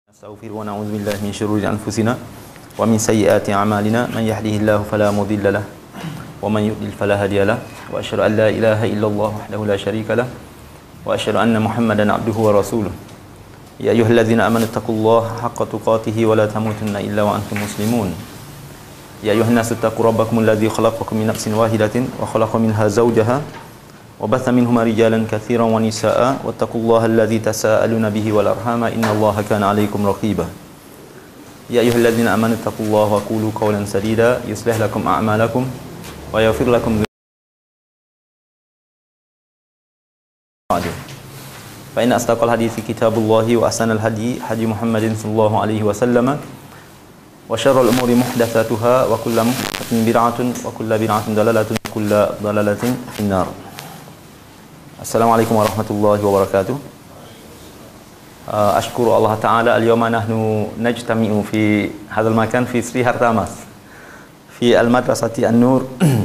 نستغفر ونعوذ بالله من شرور أنفسنا ومن سيئات أعمالنا من يهده الله فلا مضل له ومن يضلل فلا هادي له وأشهد أن لا إله إلا الله وحده لا شريك له وأشهد أن محمدا عبده ورسوله يا أيها الذين آمنوا اتقوا الله حق تقاته ولا تموتن إلا وأنتم مسلمون يا أيها الناس اتقوا ربكم الذي خلقكم من نفس واحدة وخلق منها زوجها وبث منهما رجالا كثيرا ونساء واتقوا الله الذي تساءلون به والأرحام إن الله كان عليكم رقيبا يا أيها الذين آمنوا اتقوا الله وقولوا قولا سديدا يصلح لكم أعمالكم ويغفر لكم فإن أصدق الحديث كتاب الله وأحسن الهدي هدي محمد صلى الله عليه وسلم وشر الأمور محدثاتها وكل محدثة بدعة وكل بدعة ضلالة وكل ضلالة في النار. Assalamualaikum warahmatullahi wabarakatuh. أشكر الله تعالى اليوم نحن نجتمع في هذا المكان في سري هرتاماس في المدرسة النور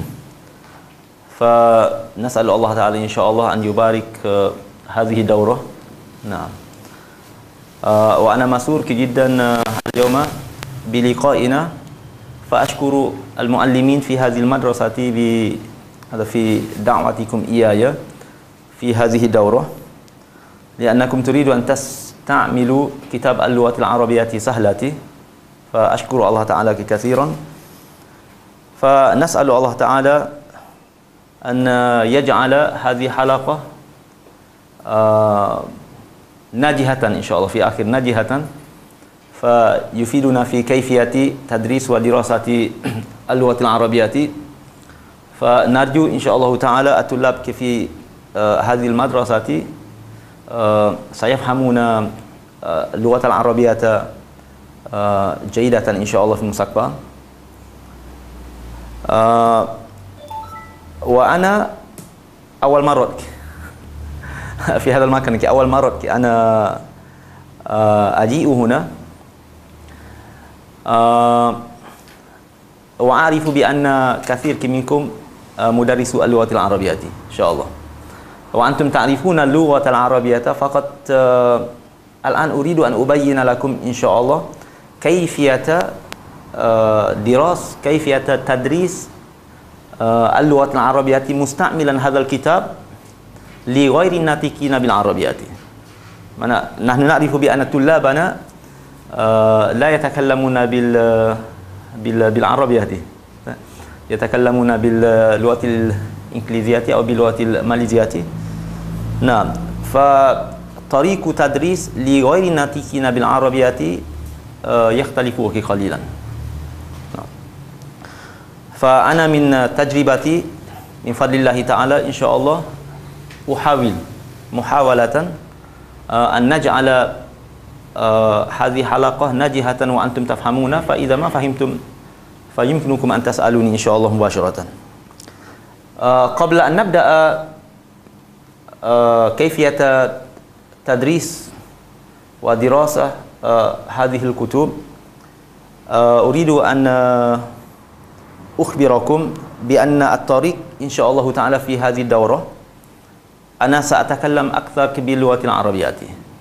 فنسأل الله تعالى إن شاء الله أن يبارك هذه الدورة. نعم. وأنا مسرور جدا اليوم بلقائنا فأشكر المعلمين في هذه المدرسة في دعوتكم إياي في هذه الدورة لأنكم تريدوا أن تستعملوا كتاب اللغة العربية سهلة فأشكر الله تعالى كثيرا فنسأل الله تعالى أن يجعل هذه حلقة ناجحة إن شاء الله في آخر ناجحة فيفيدنا في كيفية تدريس ودراسة اللغة العربية فنرجو إن شاء الله تعالى الطلاب في هذه المدرسة سيفهمون اللغة العربية جيدة إن شاء الله في المستقبل. وأنا أول مرة في هذا المكان أول مرة أنا أجيء هنا وأعرف بأن كثير منكم مدرسو اللغة العربية إن شاء الله وأنتم تعرفون اللغة العربية فقط الآن أريد أن أبين لكم إن شاء الله كيفية كيفية تدريس اللغة العربية مستعملا هذا الكتاب لغير الناطقين بالعربية. نحن نعرف بأن طلابنا لا يتكلمون بالعربية يتكلمون باللغة الإنجليزية أو باللغة الماليزية. نعم. فطريق تدريس لغير الناطقين بالعربية يختلف قليلا. نعم. فأنا من تجربتي من فضل الله تعالى إن شاء الله أحاول محاولة أن نجعل هذه حلقة ناجحة وأنتم تفهمون فإذا ما فهمتم فيمكنكم أن تسألوني إن شاء الله مباشرة. قبل أن نبدأ كيفية تدريس ودراسة هذه الكتب أريد أن أخبركم بأن الطريق إن شاء الله تعالى في هذه الدورة أنا سأتكلم أكثر باللغة العربية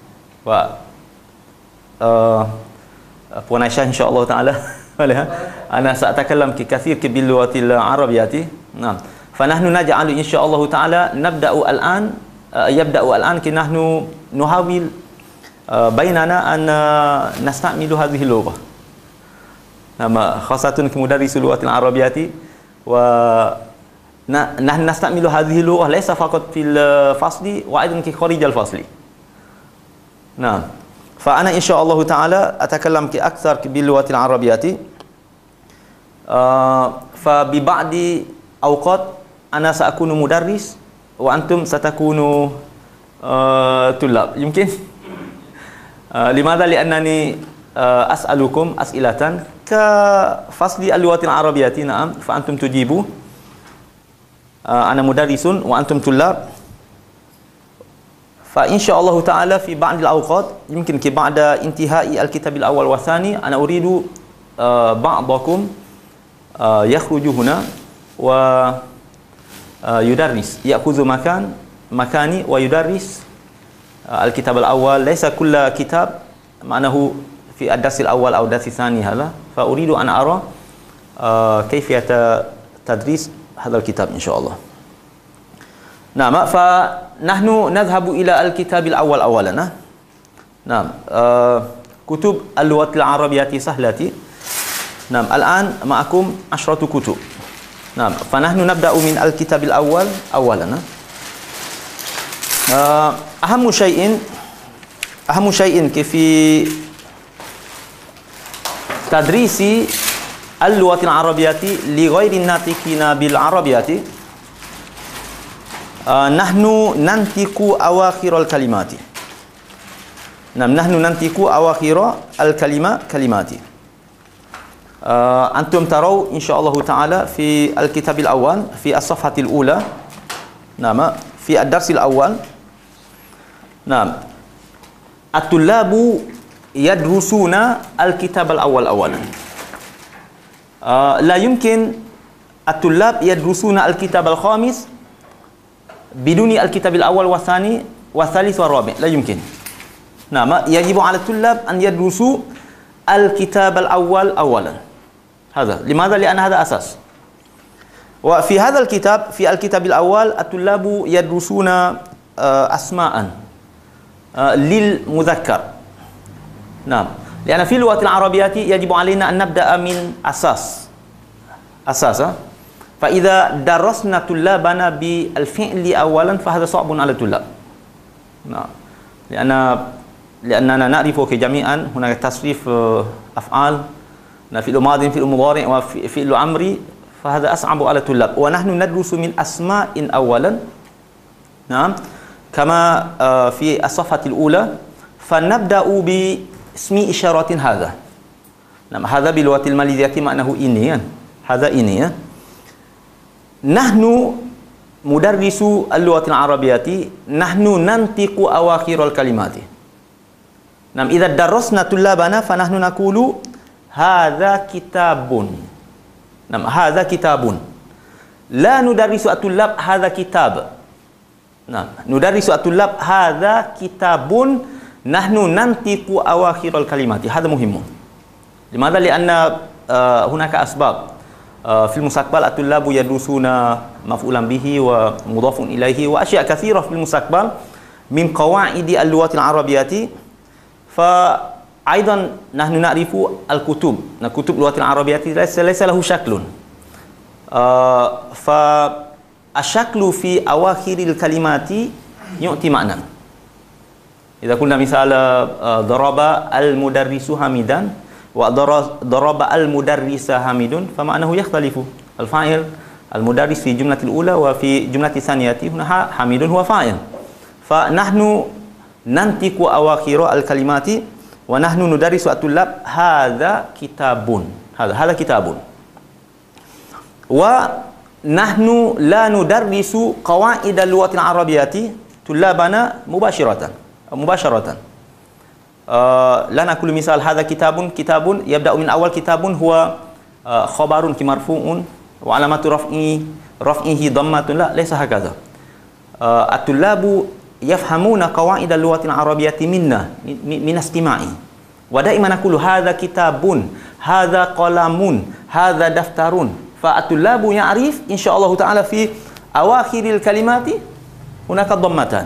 Puan Aisyah إن شاء الله تعالى أنا سأتكلم كثير باللغة العربية. نعم. فنحن نجعل إن شاء الله تعالى يبدأ الآن نحن نحاول بيننا أن نستعمل هذه اللغة خاصة كمدرس اللغة العربية ونحن نستعمل هذه اللغة ليس فقط في الفصل وأيضا خارج الفصل. نعم. فأنا إن شاء الله تعالى أتكلم أكثر باللغة العربية فببعض أوقات أنا سأكون مدرس وأنتم ستكونوا طلاب يمكن. لماذا؟ لأنني أسألكم أسئلة كفصل اللغة العربية. نعم. فأنتم تجيبوا أنا مدرس وأنتم طلاب فإن شاء الله تعالى في بعض الأوقات يمكن بعد انتهاء الكتاب الأول والثاني أنا أريد بعضكم يخرج هنا ويدرس يأخذ مكاني ويدرس الكتاب الأول. ليس كل كتاب معناه في الدرس الأول أو الدرس الثاني هذا، فأريد أن أرى كيفية تدريس هذا الكتاب إن شاء الله. نعم، فنحن نذهب إلى الكتاب الأول أولا. نعم، كتب اللغة العربية سهلة. نعم، الآن معكم 10 كتب. نعم، فنحن نبدأ من الكتاب الأول أولا. أهم شيء في تدريس اللغة العربية لغير الناطقين بالعربية، نحن ننطق أواخر الكلمات. نعم، نحن ننطق أواخر كلمات. أنتم تروا إن شاء الله تعالى في الكتاب الأول في الصفحة الأولى. نعم، في الدرس الأول. نعم، الطلاب يدرسون الكتاب الأول أولا. لا يمكن الطلاب يدرسون الكتاب الخامس بدون الكتاب الأول والثاني والثالث والرابع، لا يمكن. نعم، يجب على الطلاب أن يدرسوا الكتاب الأول أولا. هذا لماذا؟ لأن هذا أساس. وفي هذا الكتاب، في الكتاب الأول، الطلاب يدرسون أسماء للمذكر. نعم، لأن في اللغة العربية يجب علينا أن نبدأ من أساس. فإذا درسنا طلابنا بالفعل أولا فهذا صعب على الطلاب. نعم، لأننا نعرف جميعا هناك تصريف أفعال، فعل ماضي، فعل مضارع، وفعل أمري، فهذا أصعب على الطلاب. ونحن ندرس من أسماء أولا. نعم، كما في الصفحة الأولى، فنبدأ باسم إشارة هذا. نعم، هذا باللغة الماليزية معناه إني. هذا إني. نحن مدرس اللغة العربية، نحن ننطق أواخر الكلمات. نعم، إذا درسنا طلابنا فنحن نقول هذا كتاب. نعم، هذا كتاب. لا ندرس الطلاب هذا كتاب. نعم، ندرس الطلاب هذا كتاب. نحن ننطق أواخر الكلمات. هذا مهم. لماذا؟ لأن هناك أسباب. في المستقبل الطلاب يدرسون مفعولا به ومضاف إليه وأشياء كثيرة في المستقبل من قواعد اللغة العربية. فأيضا نحن نعرف الكتب. كتب اللغة العربية ليس له شكل. فالشكل في أواخر الكلمات يعطي معنى. إذا قلنا مثال ضرب المدرس حميدا وضرب المدرس حميد، فمعناه يختلف. الفاعل المدرس في الجملة الأولى، وفي جملة الثانية هنا حميد هو فاعل. فنحن ننطق أواخر الكلمات ونحن ندرس الطلاب هذا كتاب. هذا كتاب. ونحن لا ندرس قواعد اللغة العربية طلابنا مباشرة. لا نقول مثال هذا كتاب يبدأ من أول كتاب هو خبر مرفوع وعلامة رفعه ضمة. لا، ليس هكذا. الطلاب يفهمون قواعد اللغة العربية منا من استماعي. ودائما نقول هذا كتاب، هذا قلم، هذا دفتر. فالطلاب يعرف إن شاء الله تعالى في أواخر الكلمات هناك ضمتان.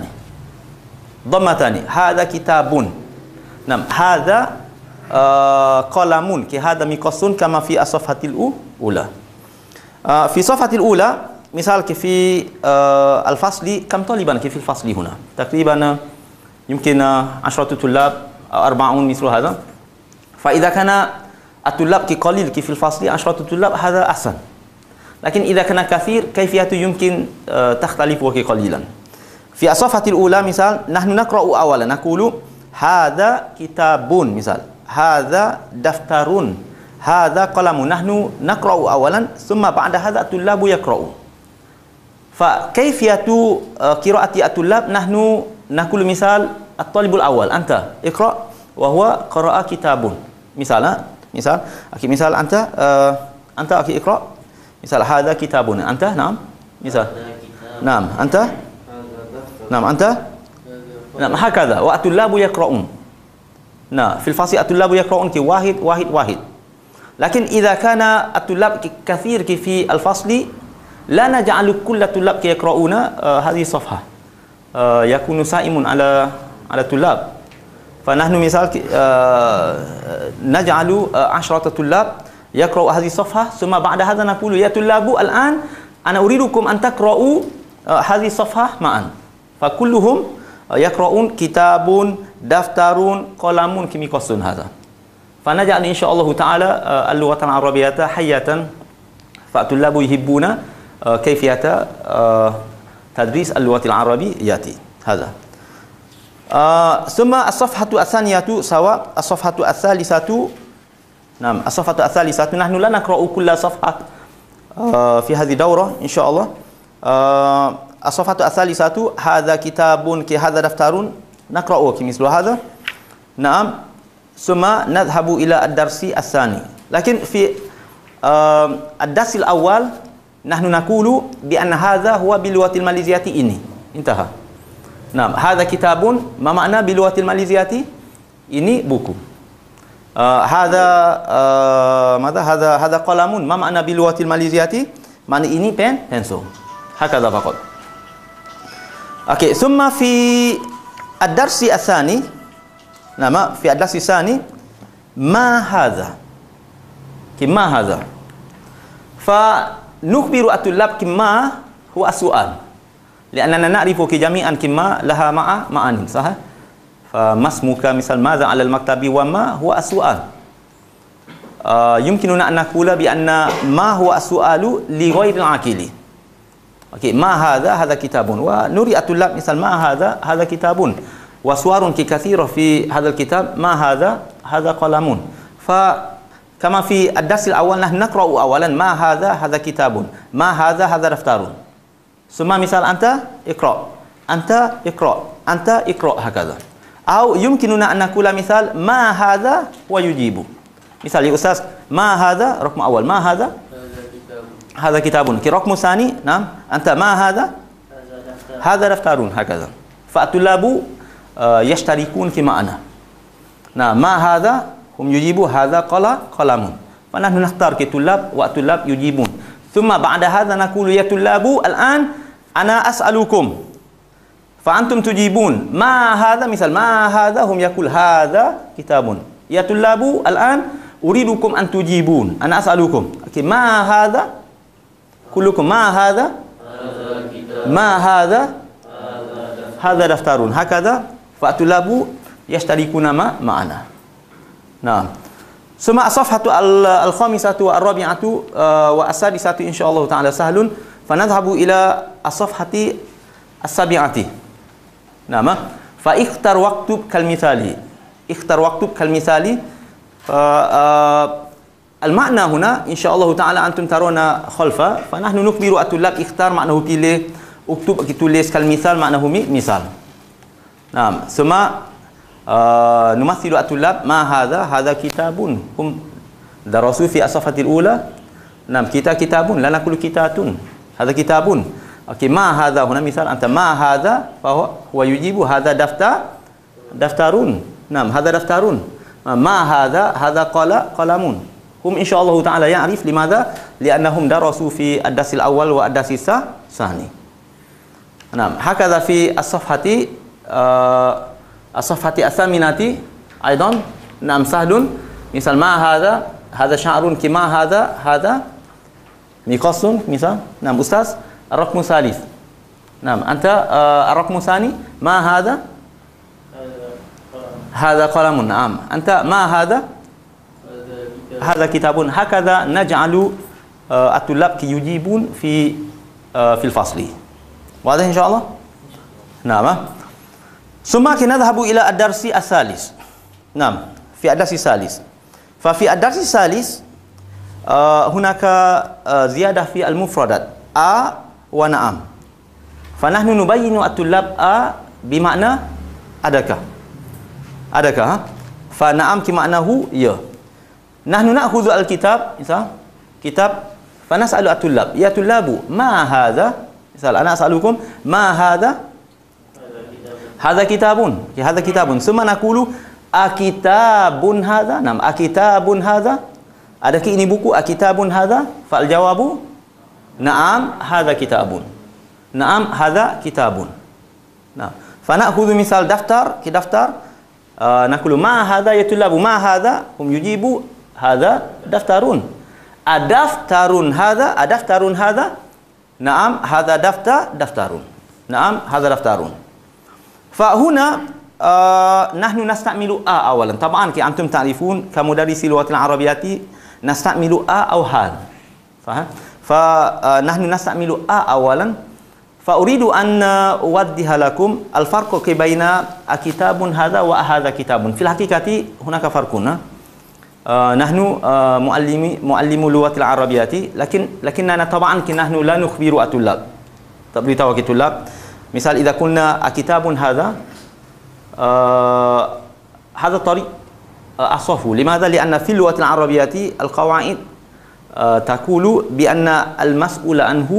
هذا كتاب. نعم، هذا قلم، هذا مقص، كما في الصفحة الأولى. في الصفحة الأولى مثال في الفصل، كم طالبا في الفصل هنا؟ تقريبا يمكن 10 طلاب أو 40 مثل هذا. فإذا كان الطلاب قليل في الفصل 10 طلاب هذا أحسن. لكن إذا كان كثير كيفية يمكن تختلف قليلا. في الصفحة الأولى مثال نحن نقرأ أولا، نقول هذا كتاب، مثال هذا دفتر، هذا قلم. نحن نقرأ أولا ثم بعد هذا الطلاب يقرأوا. فكيفية قراءة الطلاب، نحن نقول مثال الطالب الأول أنت اقرأ، وهو قرأ كتاب. مثال أنت أخي اقرأ. مثال هذا كتابنا. أنت نعم. مثال نعم أنت نعم أنت نعم، هكذا. والطلاب يقرؤون. Nah, fil fasli at-tullab yaqra'un ki wahid wahid wahid. Lakin idza kana at-tullab kathir ki fi al-fasli la naj'alu kull at-tullab ki yaqra'una hadhihi safhah. Yakunu sa'imun ala tullab. Fa nahnu misal naj'alu 10 tullab yaqra'u hadhihi safhah, thumma ba'da hadha naqulu ya tullabu al-an ana uridukum an taqra'u hadhihi safhah ma'an. Fa kulluhum yaqra'un kitabun daftarun qalamun kimikosun hadha. Fa naj'al insyaallah ta'ala al-lughatan arabiyyata hayatan fa tullabu yuhibbuna kayfiyata tadris al-lughatil arabiyyati hadha. Summa as-safhatu ats-tsaniyatu sawa as-safhatu ats-tsalisatu. Naam, as-safhatu ats-tsalisatu nahnu la naqra'u kulla safhah fi hadhihi dawrah insyaallah. As-safhatu ats-tsalisatu hadza kitabun ki hadza daftarun naqra'u ki mislu hadza. Naam. Summa nadhhabu ila ad-darsi ats-tsani. Lakin fi ad-darsil awal nahnu naqulu bi anna hadza huwa bil lughatil maliziyati ini. Intaha. Naam, hadza kitabun ma makna bil lughatil maliziyati? Ini buku. Hadza hadza qalamun ma makna bil lughatil maliziyati? Makna ini pensel. Hakadha faqat. Okey, summa fi ad-darsi ats-tsani. Nama fi ad-darsi ats-tsani ma hadza? Kimma hadza? Fa nukhbiru at-tullab kimma huwa as-su'al. Li'annana na'rifu ki jami'an kimma laha ma'ani, sah? Fa masmuka misal madza 'ala al-maktabi wa ma huwa as-su'al. Yumkinuna an naqula bi anna ma huwa as-su'alu li ghairi al-aqili. Okey, ma hadza kitabun wa nuri at-tullab misal ma hadza kitabun wa suwarun ki kathira fi hadha al-kitab ma hadza qalamun. Fa kama fi ad-darsil awal nahnu naqra'u awalan ma hadza kitabun, ma hadza daftarun. Summa misal anta iqra, anta iqra Atau yumkinuna an naqula misal ma hadza wa yujibu. Misal ya ustaz, ma hadza raqam awal, ma hadza kitabun. Ki raqam tsani, naam, anta ma hadza daftarun hakaza. Fa at-tullabu yashtarikun fi ma'na. Nah, ma hadza hum yujibu hadza qalamun. Fa nahnu nakhtar ki tullab wa at-tullab yujibun. Thumma ba'da hadza naqulu ya tullabu al-an ana as'alukum fa antum tujibun ma hadza, misal ma hadza hum yaqul hadza kitabun, ya tullabu al-an uridukum an tujibun ana as'alukum. Okey, ma hadza kullukum ma hadza hadza daftarun hakadha fa tullabu yashtarikuna ma'ana. Nah, summa as-safhatu al-khamisatu wa ar-rabi'atu wa as-sadisatu insyaallah ta'ala sahlun fa nadhhabu ila as-safhati as-sabi'ati. Nama fa ikhtar waqtub kal mithali. Ikhtar waqtub kal mithali. Al-ma'na huna insyaallah ta'ala antum taruna khalfa fa nahnu nukhbiru at-tullab ikhtar maknahu pilih, uktub tulis kal mithal maknahu misal. Naam, summa numathilu at-tullab ma hadza kitabun hum darasu fi as-safhatil ula. Naam, kitabun la naqulu kitatun, hadza kitabun. Okey, ma hadza huna misal anta ma hadza fa huwa yujibu hadza daftarun. Naam, hadza daftarun. Ma hadza qalamun. Hum insyaallah ta'ala ya'rif limadha li'annahum darasu fi ad-darsil awal wa ad-darsis tsani. Naam, hakadha fi as-safhati as-safhati as-saminati aidan. Naam, sahdun misal ma hadza sya'run ki ma hadza miqasun misal. Naam ustaz, ar-raqmu tsalits. Naam, anta ar-raqmu tsani ma hadza qalamun. Naam, anta ma hadza kitabun. Hakadha naj'alu at-tullab ki yujibun fil fasli. Wadah insyaallah. Naam. Summa nadhhabu ila ad-darsi as-salis. Naam, fi ad-darsi as-salis. Fa fi ad-darsi as-salis hunaka ziyadah fi al-mufradat a wa na'am. Fa nahnu nubayyinu at-tullab a bimakna adakah. Fa na'am ki maknahu ya. Nahnu na'khudhu al-kitab, misal kitab, fa nas'alu at-tullab ya tullabu ma hadza, misal ana as'alukum ma hadza kitabun, ya hadza kitabun. Summa naqulu Akitabun hadha? Naam, akitabun hadha? Adakah ini buku? Akitabun hadha? Fal jawabu na'am, hadha kitabun. Na'am, hadha kitabun. Nah, fa na'khudhu misal daftar, ki daftar. Naqulu ma hadha ya tullabu, ma hadha? Hum yujibu hadha daftarun. Adaftarun hadha? Adaftarun hadha? Na'am, hadha daftarun. Na'am, hadha daftarun. Fa huna nahnu nasta'milu a awalan. Taban ki antum ta'rifun kamudarrisi lughatil arabiyyati nasta'milu a aw hal. Faham? Fa nahnu nasta'milu a awalan. Fa uridu an uwaddiha lakum al-farqu baina kitabun hadha wa hadha kitabun. Fil haqiqati hunaka farqun. Nahnu muallimu lughatil arabiyyati lakinna taban ki nahnu la nukhbiru at-tullab. Tak beritahu ke tullab. Misal idza qulna kitabun hadha هذا الطريق أصف لماذا؟ لأن في اللغة العربية القواعد تقول بأن المسؤول عنه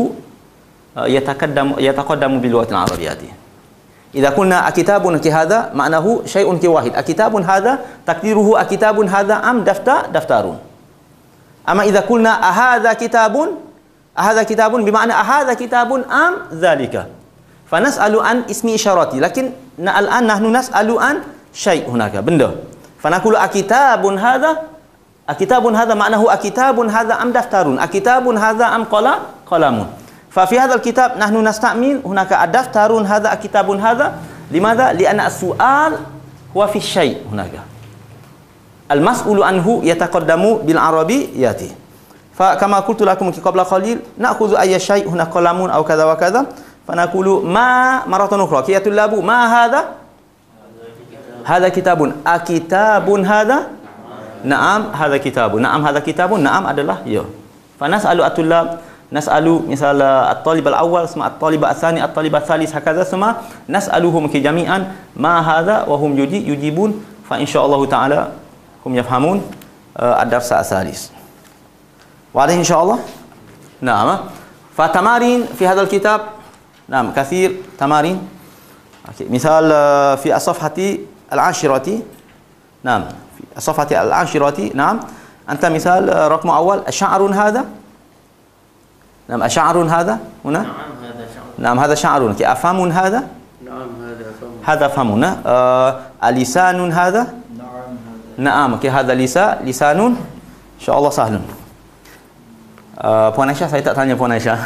يتقدم باللغة العربية. إذا قلنا كتاب كهذا معناه شيء كواحد. كتاب هذا تقديره كتاب هذا أم دفتر. أما إذا قلنا هذا كتاب بمعنى هذا كتاب أم ذلك. فنسأل عن اسم إشارتي لكن الآن نحن نسأل عن شيء هناك بنده. فنقول أكتاب هذا معناه أكتاب هذا أم دفتر، أكتاب هذا أم قلم. ففي هذا الكتاب نحن نستعمل هناك دفتر هذا أكتاب هذا. لماذا؟ لأن السؤال هو في الشيء هناك. المسؤول عنه يتقدم بالعربيات. فكما قلت لكم قبل قليل نأخذ أي شيء هنا قلم أو كذا وكذا. فنقول ما مرة أخرى كي الطلاب ما هذا؟ هذا كتاب. أكتاب هذا؟ نعم هذا كتاب. نعم هذا كتاب. نعم adalah ya. فنسأل الطلاب نسأل مثال الطالب الأول ثم الطالب الثاني الطالب الثالث هكذا ثم نسألهم جميعا ما هذا وهم يجيبون فإن شاء الله تعالى هم يفهمون الدرس الثالث. واضح إن شاء الله؟ نعم. فتمارين في هذا الكتاب نعم كثير تمارين. مثال في الصفحة العاشرة. نعم في الصفحة العاشرة. نعم أنت مثال رقم أول شعر هذا. نعم شعر هذا هنا. نعم هذا شعر. أفهم هذا. نعم هذا فم. لسان هذا. نعم هذا لسان. إن شاء الله سهل. Puan Aisyah saya tak tanya Puan Aisyah.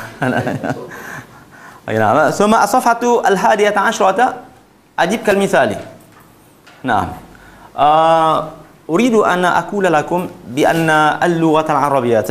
نعم. ثم الصفحة 11 أجيب كالمثال. نعم. أريد أن أقول لكم بأن اللغة العربية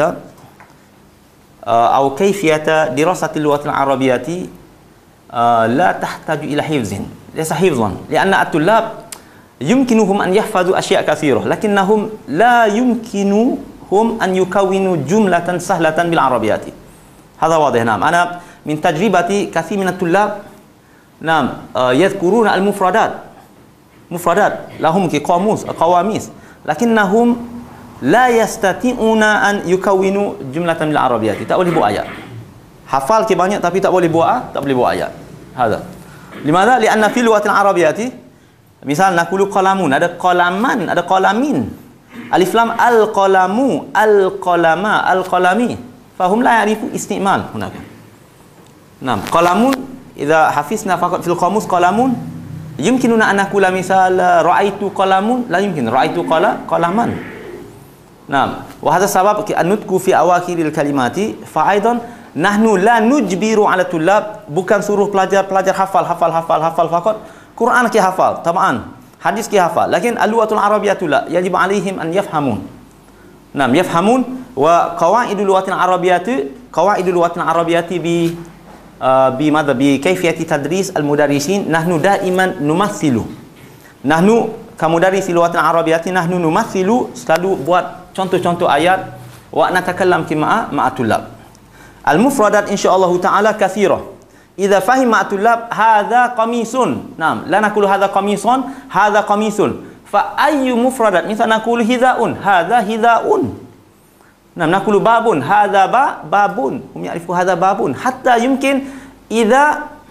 أو كيفية دراسة اللغة العربية لا تحتاج إلى حفظ. ليس حفظا لأن الطلاب يمكنهم أن يحفظوا أشياء كثيرة لكنهم لا يمكنهم أن يكونوا جملة سهلة بالعربية. هذا واضح. نعم أنا من تجربتي كثير من الطلاب نعم يذكرون المفردات لهم قواميس لكنهم لا يستطيعون أن يكونوا جملة من العربية. tak boleh buat ayat. hafal banyak tapi tak boleh buat ayat. هذا لماذا؟ لأن في اللغة العربية مثال نقول قلمون ada qalaman ada qalamin alif lam al-qalamu al-qalama al-qalami فهم لا يعرفوا استعمال هناك. نعم قلم إذا حفظنا فقط في القاموس قلم يمكننا أن نقول مثال رأيت قلم لا يمكن رأيت قلما. نعم وهذا السبب النطق في أواخر الكلمات فأيضا نحن لا نجبر على الطلاب bukan suruh pelajar hafal فقط قرآن كي hafal طبعا حديث كي hafal لكن اللغة العربية لا يجب عليهم أن يفهمون. نعم يفهمون وقواعد اللغة العربية بماذا بكيفية تدريس المدرسين نحن دائما نمثل نحن كمدرس اللغة العربية نحن نمثل selalu buat contoh-contoh ayat ونتكلم مع الطلاب. المفردات إن شاء الله تعالى كثيرة. إذا فهم مع الطلاب هذا قميص نعم لا نقول هذا قميص هذا قميص فأي مفردات مثلا نقول هذاء هذا هذاء. نعم نقول باب هذا باب هم يعرفوا هذا باب حتى يمكن إذا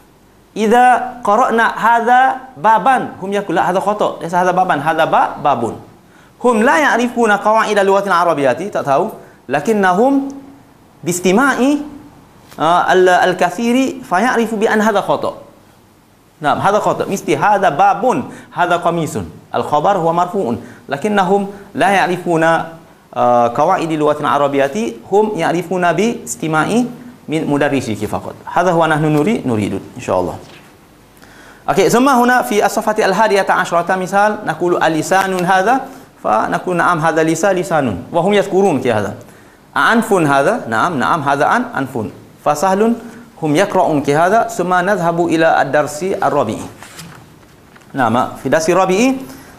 idza qara'na hadza baban hum yaqulu hadza khata', laysa hadza baban, hadza babun. Hum la ya'rifuna qawaid al-lughat al-arabiyyah, tak tahu, lakinnahum biistima'i al-kathiri fa ya'rifu bi an hadza khata'. Nah, hadza khata', mesti hadza babun, hadza qamisun. Al-khabar huwa marfu'un, lakinnahum la ya'rifuna qawaid al-lughat al-arabiyyah, hum ya'rifuna bi istima'i min mudarrisihi faqat. Hadza huwa nahnu nuridu insyaallah. Okey, thumma huna fi as-safhati al-hadiyata 'ashrata misal naqulu al-lisanun hadza fa naqulu na'am hadza lisanun wa hum yadhkurun ki hadza. Anfun hadza, na'am hadza anfun. Fa sahlun hum yaqra'un ki hadza thumma nadhhabu ila ad-darsi ar-rabi'i. Na'am, fi darsi ar-rabi'i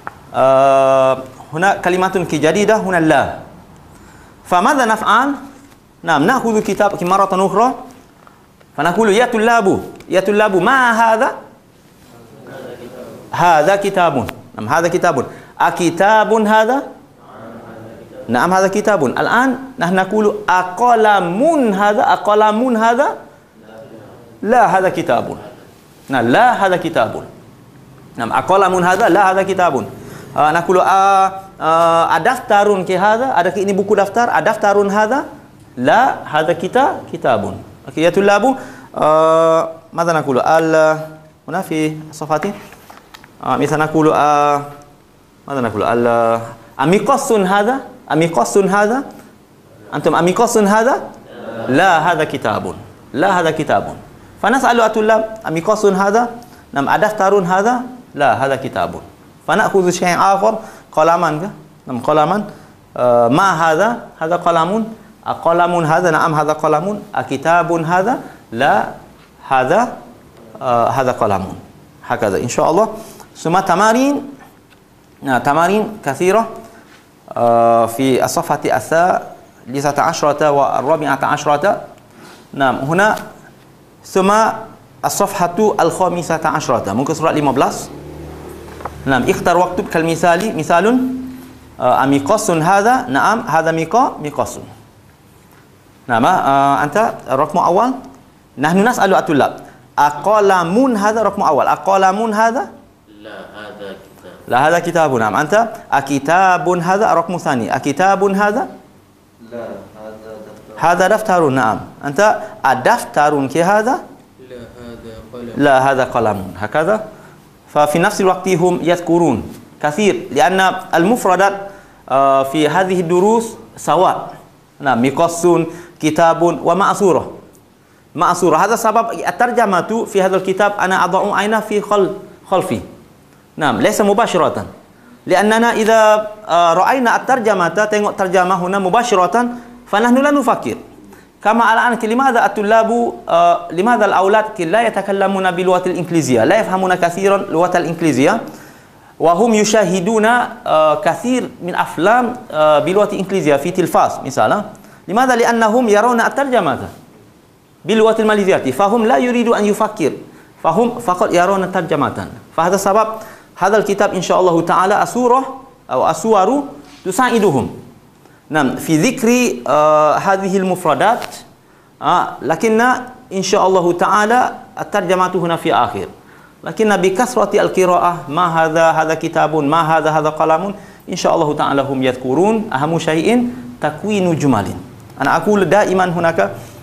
huna kalimatun ki jadidah huna la. Fa madza naf'al? Na'am, na'khudhu kitab maratan ukhra fa naqulu ya tullabu ma hadza? Hadza kitabun. Na'am, hadza kitabun. Akitabun hadza? Na'am, hadza kitabun. Al-an nahnu naqulu aqlamun hadza? La hadza kitabun. Nah, la hadza kitabun. Nah, aqlamun hadza la hadza kitabun. Naqulu adaftarun ki hadza? Adakah ini buku daftar? Adaftarun hadza? La hadza kitabun. Okey, ya tullabu madza naqulu huna fi safati misal naqulu madza naqulu amikasun hadza? Amikasun hadza? Antum amikasun hadza? La hadza kitabun. La hadza kitabun. فنسأل الطلاب أميقاس هذا؟ نعم أدفتر هذا؟ لا هذا كتاب. فنأخذ شيء آخر قلما نعم قلما ما هذا؟ هذا قلم. قلم هذا؟ نعم هذا قلم. كتاب هذا؟ لا هذا قلم. هكذا إن شاء الله. ثم تمارين تمارين كثيرة في الصفحة الثالثة عشرة والرابعة عشرة. نعم هنا ثم الصفحة الخامسة عشرة ممكن سورة 15. نعم اختر واكتب كالمثال مثال مقاس هذا؟ نعم هذا مقاس. نعم أنت رقم أول نحن نسأل الطلاب أقلم هذا رقم أول أقلم هذا؟ لا هذا كتاب. نعم أنت أكتاب هذا رقم ثاني أكتاب هذا؟ لا هذا دفتر. نعم أنت أدفتر كي هذا؟ لا هذا قلم. هكذا. ففي نفس الوقت هم يذكرون كثير لأن المفردات في هذه الدروس سواء. نعم مقص كتاب ومأسورة. هذا سبب الترجمة في هذا الكتاب أنا أضع عينه في خلفي. نعم ليس مباشرة لأننا إذا رأينا الترجمة tengok ترجمة هنا مباشرة فنحن لا نفكر كما الآن لماذا الطلاب لماذا الأولاد لا يتكلمون باللغة الإنجليزية لا يفهمون كثيرا اللغة الإنجليزية وهم يشاهدون كثير من أفلام باللغة الإنجليزية في تلفاز مثلا. لماذا؟ لأنهم يرون الترجمة باللغة الماليزية فهم لا يريدون أن يفكر فهم فقط يرون ترجمة. فهذا سبب هذا الكتاب إن شاء الله تعالى أسورة أو أسوار تساعدهم نعم في ذكر هذه المفردات لكن إن شاء الله تعالى الترجمة هنا في آخر لكن بكثرة القراءة ما هذا كتاب ما هذا قلم إن شاء الله تعالى هم يذكرون أهم شيء تكوين جمل. أنا أقول دائما هناك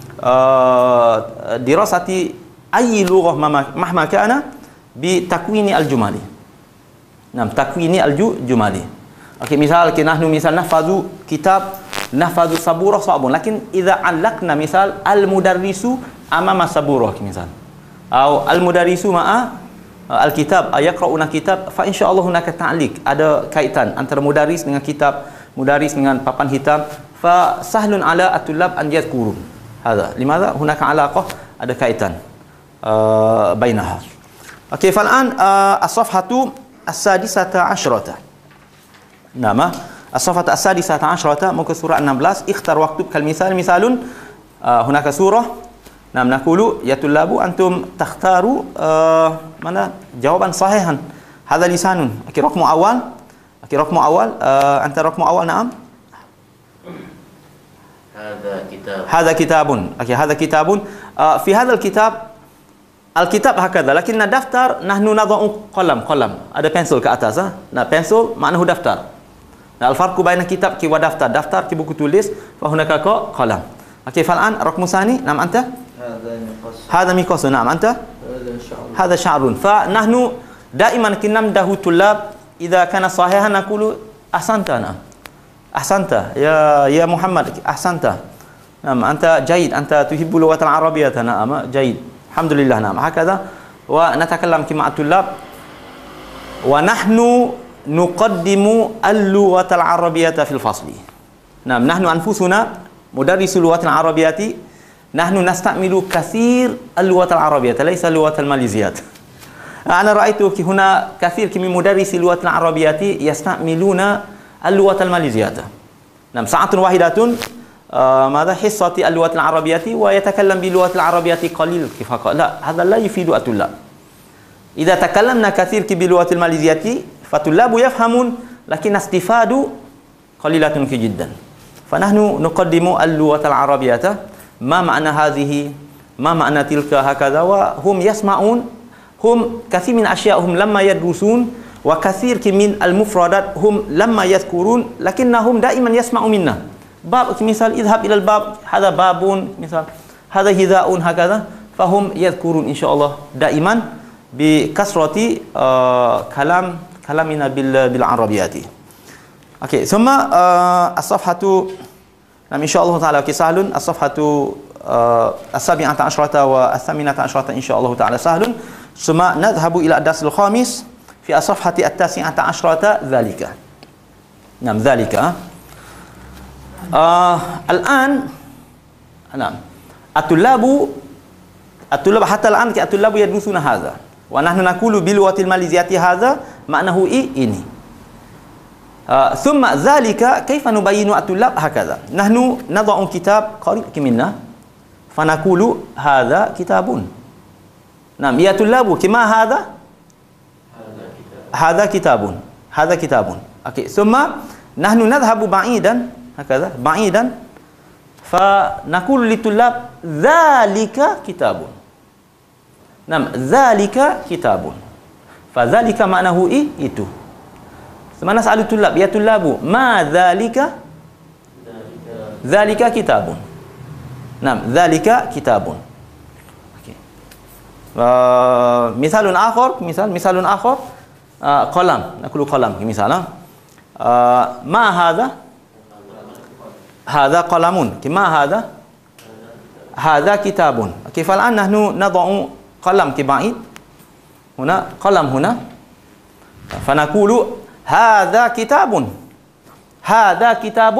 دراسة أي لغة مهما كان بتكوين الجمل. نعم تكوين الجمل. Okey, misal nahnu misal nahfazu kitab nahfazu saburah sabun lakin idza allaqna misal al mudarrisu amama saburah misal atau al mudarrisu ma'a al kitab yaqra'una kitab fa insyaallah hunaka ta'liq ada kaitan antara mudarris dengan kitab mudarris dengan papan hitam fa sahlun ala at-tullab an yadhkuru hadha limadha hunaka alaqah ada kaitan bainaha. Okey, fal'an as-safhatu as-sadisata asyrata. Nama as-safhatu as-sadisata asyrata muka surah 16 ikhtar waktub kal misal misalun hunaka surah nam naqulu ya tullabu antum takhtaru mana jawaban sahihan hadha lisanun. Okey, raqmu awal anta raqmu awal na'am hadha kitabun. Okey, hadha kitabun fi hadha al-kitab Alkitab hakadha, lakinna daftar nahnu nadha'u qalam. Ada pensel ke atas, ha? Nah, pensel maknahu daftar. Nah, al-farqu baina kitab ki wa daftar. Daftar ki buku tulis, fa hunaka qalam. Okey, fal'an raqmu sani, nam anta? Hadha miqas. Nam anta? Hadha sya'run. Fa nahnu daiman kinamdahu tullab idza kana sahihan naqulu ahsanta. Nah. Ahsanta ya Muhammad, ahsanta. Nam anta jayyid, anta tuhibbul lughatal arabiyyah. Na'am, jayyid. Alhamdulillah. Na'am, hakadha wa natakallam kima tullab wa nahnu nuqaddimu al-lughatal arabiyyah fil fasli. Na'am, nahnu anfusuna mudarrisul lughatil arabiyyah nahnu nasta'milu kathir al-lughatal arabiyyah laysa lughatal maliziyah. Ana ra'aytu huna kathir min mudarrisi lughatil arabiyyah yasta'miluna al-lughatal maliziyah. Na'am, sa'atun wahidatun ماذا حصة اللغة العربية ويتكلم باللغة العربية قليل فقط. لا، هذا لا يفيد الطلاب. إذا تكلمنا كثير باللغة الماليزية فالطلاب يفهمون لكن استفاد قليلة جدا. فنحن نقدم اللغة العربية ما معنى هذه ما معنى تلك هكذا وهم يسمعون. هم كثير من أشياء هم لما يدرسون وكثير من المفردات هم لما يذكرون لكنهم دائما يسمعوا منا. باب مثال اذهب إلى الباب هذا باب مثال هذا هذاء هكذا فهم يذكرون إن شاء الله دائما بكثرة كلامنا بالعربيات. أوكي، ثم الصفحة إن شاء الله تعالى سهل. الصفحة 17 و18 إن شاء الله تعالى سهل. ثم نذهب إلى الدرس الخامس في الصفحة 19 ذلك. نعم، ذلك. الآن نعم الطلاب حتى الآن الطلاب يدرسون هذا ونحن نقول باللغة الماليزية هذا معناه إني. ثم ذلك كيف نبين الطلاب هكذا. نحن نضع كتاب قريب منا فنقول هذا كتاب. نعم يا طلاب كما هذا هذا كتاب. هذا كتاب. أوكي، ثم نحن نذهب بعيدا هكذا بعيدا فنقول للطلاب ذلك كتاب. نعم ذلك كتاب. فذلك معناه itu. ثم نسأل الطلاب يا طلاب ما ذلك؟ ذلك كتاب. نعم ذلك كتاب. مثال آخر مثال آخر قلم. نقول قلم مثلا ما هذا؟ هذا قلم. كما هذا كتاب. كيف الآن نحن نضع قلم كبعيد هنا قلم هنا فنقول هذا كتاب. هذا كتاب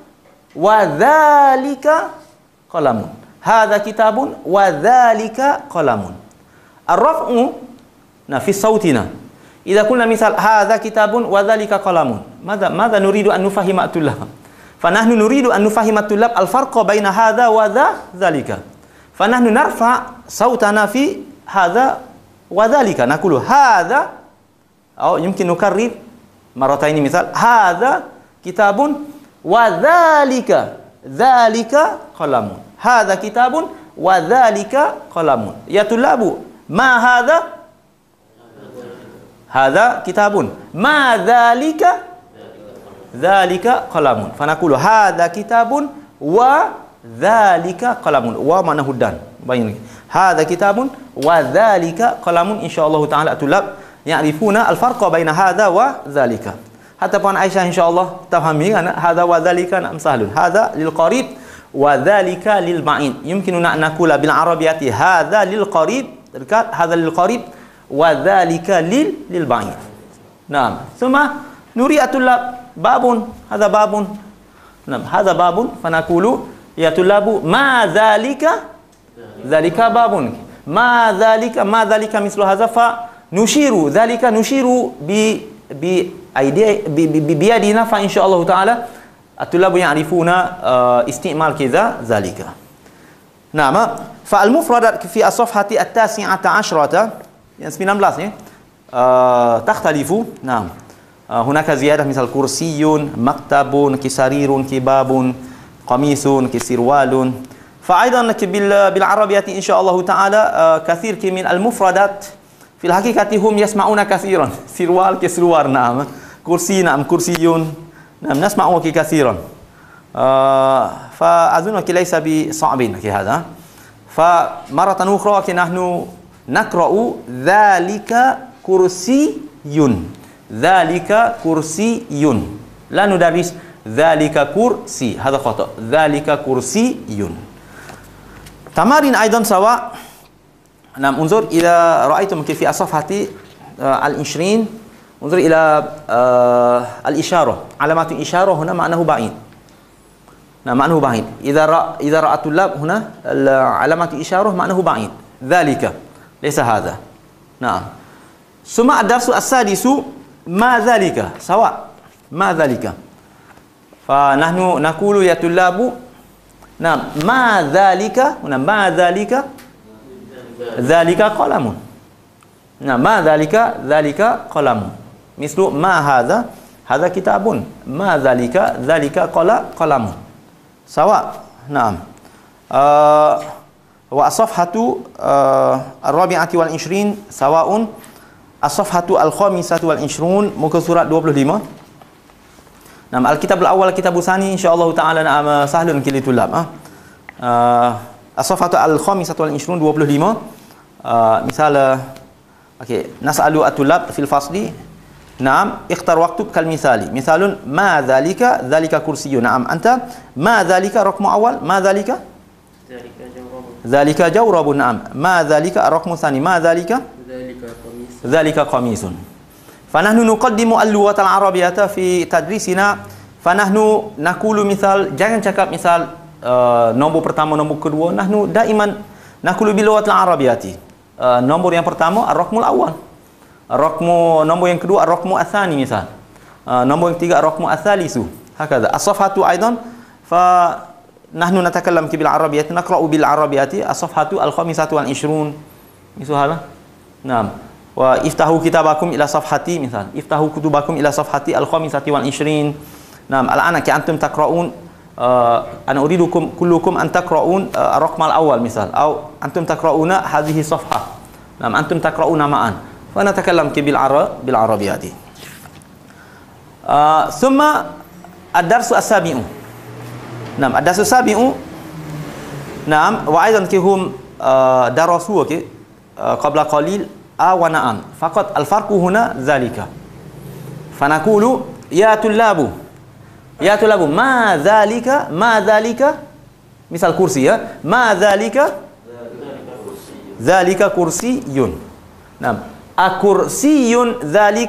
وذلك قلم. هذا كتاب وذلك قلم. الرفع في صوتنا إذا قلنا مثال هذا كتاب وذلك قلم ماذا نريد أن نفهم الطلاب؟ فنحن نريد أن نفهم الطلاب الفرق بين هذا وذلك. فنحن نرفع صوتنا في هذا وذلك نقول هذا أو يمكن نكرر مرتين مثال هذا كتاب وذلك ذلك قلم. هذا كتاب وذلك قلم. يا طلاب ما هذا؟ هذا كتاب. ما ذلك؟ ذلك قلم. فنقول هذا كتاب وذلك قلم. ومعناه الدال. هذا كتاب وذلك قلم. إن شاء الله تعالى الطلاب يعرفون الفرق بين هذا وذلك. حتى Puan Aisyah إن شاء الله تفهمي هذا وذلك سهل. هذا للقريب وذلك للبعيد. يمكن أن نقول بالعربية هذا للقريب هذا للقريب وذلك للبعيد. نعم، ثم نري الطلاب باب. هذا باب. نعم هذا باب فنقول يا طلاب ما ذلك؟ ذلك باب. ما ذلك مثل هذا فنشير ذلك نشير بيدنا فإن شاء الله تعالى الطلاب يعرفون استعمال كذا ذلك. نعم، فالمفردات في الصفحة 19 yang 19 تختلف. نعم هناك زيادة مثل كرسي مكتب كسرير كباب قميص كسروال. فأيضا بالعربية إن شاء الله تعالى كثير من المفردات في الحقيقة هم يسمعون كثيرا. سروال كسروار، نعم. كرسي، نعم. كرسيون، نعم. نسمع كثيرا. فأظن ليس بصعب هذا. فمرة أخرى نحن نقرأ ذلك كرسي، ذلك كرسي، لا ندرس ذلك كرسي، هذا خطأ. ذلك كرسي. تمارين أيضا سواء. نعم. انظر إذا رأيتم كيف في الصفحة 20 انظر إلى الإشارة، علامات الإشارة هنا معناه بعيد. نعم، معناه بعيد. إذا رأى الطلاب هنا علامات الإشارة معناه بعيد. ذلك ليس هذا. نعم. ثم الدرس السادس ما ذلك، سواء ما ذلك. فنحن نقول يا طلاب، نعم، ما ذلك هنا، ما ذلك، ذلك قلم. نعم، ما ذلك، ذلك قلم. مثل ما هذا، هذا كتاب. ما ذلك، ذلك قلم. سواء. نعم. والصفحة 24 سواء. الصفحة 25 muka surat 25. Nah, Alkitab al-awwal kitab usani insyaallah taala na'am sahlun kili tulab. As-safhatu al-khamisatu wal-20 25. Misal okey, nas'alu at-tulab fil fasli. Naam, ikhtar waktub kal misali. Misalun ma dzalika, dzalika kursiyyun. Naam, anta ma dzalika raqmu awal, ma dzalika? Dzalika jawrabun. Naam. Ma dzalika ar-raqmu tsani, ma dzalika? Dzalika qamisun. فنحن نقدم اللغة العربية في تدريسنا. فنحن نقول مثال، jangan cakap misal nombor pertama, nombor kedua. نحن دائما نقول باللغة العربية. Nombor yang pertama ar-raqmul awal. Nombor yang kedua ar-raqmu atsani misal. Nombor yang ketiga ar-raqmu atsalisu. هكذا. الصفحة أيضا فنحن نتكلم بالعربية، نقرأ بالعربية. الصفحة 25 مثل هذا. نعم. وافتحوا كتابكم إلى صفحتي مثال. افتحوا كتبكم إلى صفحتي 25. نعم. الآن كأنتم تقرؤون، أنا أريدكم كلكم أن تقرؤون الرقم الأول مثال، أو أنتم تقرؤون هذه الصفحة. نعم. أنتم تقرؤون معا. فنتكلم بالعربية. ثم الدرس السابع. نعم. الدرس السابع. نعم. وأيضا كهم درسوا قبل قليل ونعم، فقط الفرق هنا ذلك. فنقول يا طلاب، يا طلاب ما ذلك، ما ذلك مثال كرسي، ما ذلك؟ ذلك كرسي. نعم. أكرسي ذلك؟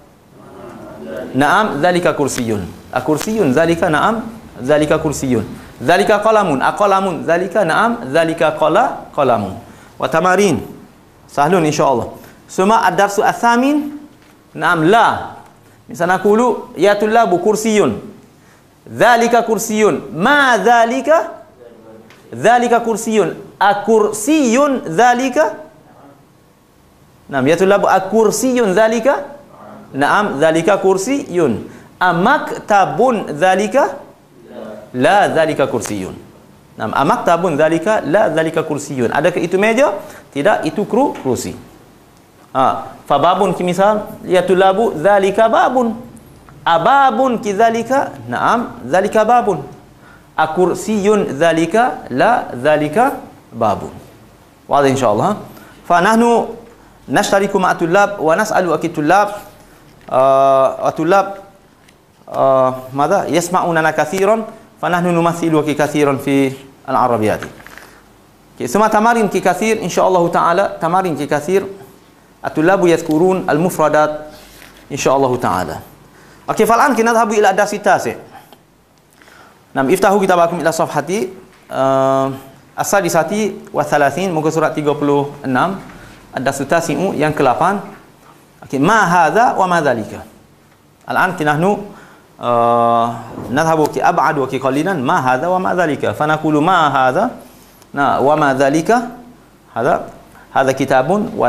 نعم، ذلك كرسي. أكرسي ذلك؟ نعم، ذلك كرسي. ذلك قلم، أقلم ذلك؟ نعم، ذلك قلم. وتمارين سهلون إن شاء الله. ثم الدرس الثامن. نعم. لا. مثلا نقول يا طلاب كرسي، ذلك كرسي. ما ذلك؟ ذلك كرسي. أكرسي ذلك؟ نعم. يا طلاب أكرسي ذلك؟ نعم، ذلك كرسي. أمكتب ذلك؟ لا، ذلك كرسي. Nah, amaktabun dzalika, la dzalika kursiyyun. Adakah itu meja? Tidak, itu kursi. Fa babun misal, ya tulabu dzalika babun. Ababun kidzalika? Naam, dzalika babun. Akursiyyun dzalika? La, dzalika babun. Wadah insyaallah. Fa nahnu nashtariku ma'a tulab wa nas'alu akitulab wa tulab ماذا يسمعوننا كثيرا. فنحن نمثل كثيرا في العربيات. ثم تمارين كثير إن شاء الله تعالى. تمارين كثير الطلاب يذكرون المفردات إن شاء الله تعالى. أوكي. فالآن نذهب إلى الدرس التاسع. نعم. افتحوا كتابكم إلى صفحة 36 muka surat 36. الدرس التاسع yang ke-8. أوكي. ما هذا وما ذلك. الآن نحن نذهب أبعد قليلا. ما هذا وما ذلك. فنقول ما هذا وما ذلك. هذا كتاب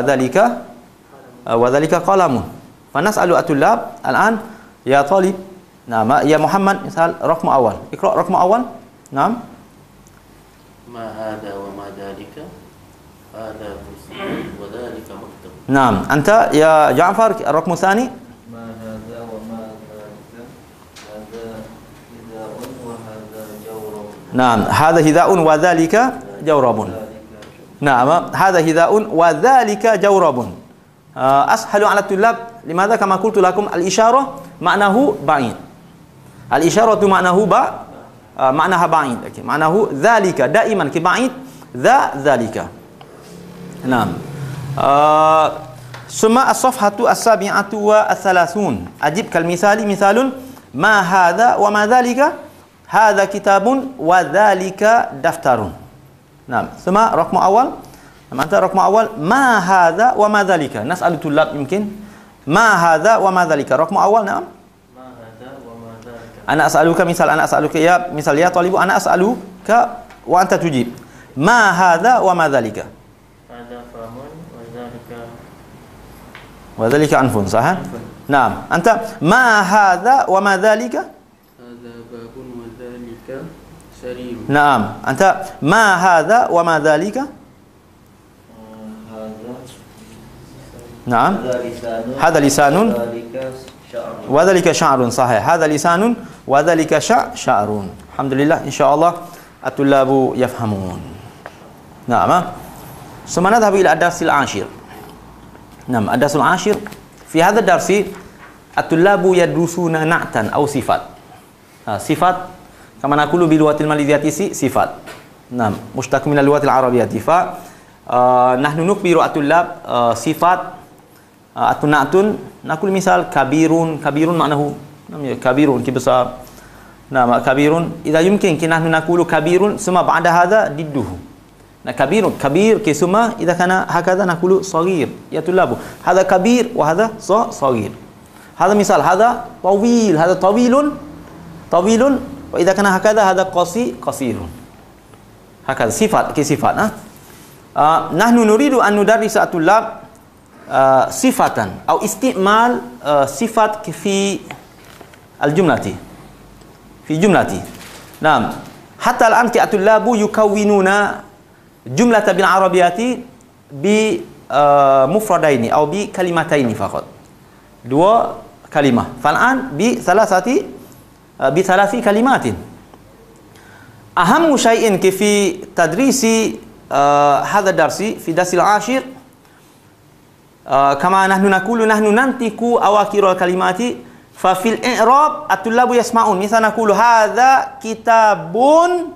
وذلك قلم. فنسأل الطلاب الآن يا طالب، نعم، يا محمد مثال رقم أول، اقرأ رقم أول. نعم. ما هذا وما ذلك هذا كرسي وذلك مكتب. نعم. أنت يا جعفر الرقم الثاني. ما هذا وما ذلك هذا حذاء وهذا جورب. نعم. هذا حذاء وذلك جورب. نعم. هذا حذاء وذلك جورب. أسهل على الطلاب. لماذا؟ كما قلت لكم الإشارة معناه بعيد. الإشارة معناه معناها بعيد. معناه ذلك دائما كبعيد ذلك. نعم. ثم الصفحة 37 أجيب كالمثال مثال ما هذا وما ذلك هذا كتاب وذلك دفتر. نعم. ثم رقم أول. أنت رقم أول ما هذا وما ذلك. نسأل الطلاب يمكن ما هذا وما ذلك رقم أول. نعم. ما هذا وما ذلك. أنا أسألك مثال. أنا أسألك يا مثال يا طالب. أنا أسألك وأنت تجيب ما هذا وما ذلك. هذا فم وذلك أنف. صح؟ نعم. أنت ما هذا وما ذلك. هذا باب وذلك سرير. نعم. أنت ما هذا وما ذلك. نعم. هذا لسان وذلك شعر. صحيح. هذا لسان وذلك شعر. الحمد لله. إن شاء الله الطلاب يفهمون. نعم. ثم نذهب إلى الدرس العاشر. نعم. الدرس العاشر في هذا الدرس الطلاب يدرسون نعتا أو صفات. صفات كما نقول باللغة الماليزية صفات. نعم. مشتق من اللغة العربية. نحن نخبر الطلاب صفات atau na'tun. Nakul misal kabirun. Kabirun maknahu kabirun kibesar. Nah, kabirun idza yumkin nahnu naqulu kabirun summa ba'da hadha didduhu. Nah, kabirun kabir ke summa idza kana hakadha naqulu saghir. Ya tulabu hadha kabir wa hadha saghir. Hadha misal hadha tawil, hadha tawilun wa idza kana hakadha hadha qasirun. Hakadha sifat ke sifat. Nahnu nuridu an nudarrisa at-tullab sifatan atau istimal sifat fi al-jumlati fi jumlati. Naam. Hatta al-an at-tullabu yukawwinuna jumlata bil arabiyati bi mufradaini atau bi kalimataini faqat. Dua kalimah. Fal'an bi thalathi kalimatin. Ahammu syai'in fi tadrisi hadha darsi fi darsil ashir kama nahnu naqulu nahnu nantiku awakirul kalimati fa fil i'rab at-tullabu yasma'un. Misal naqulu hadza kitabun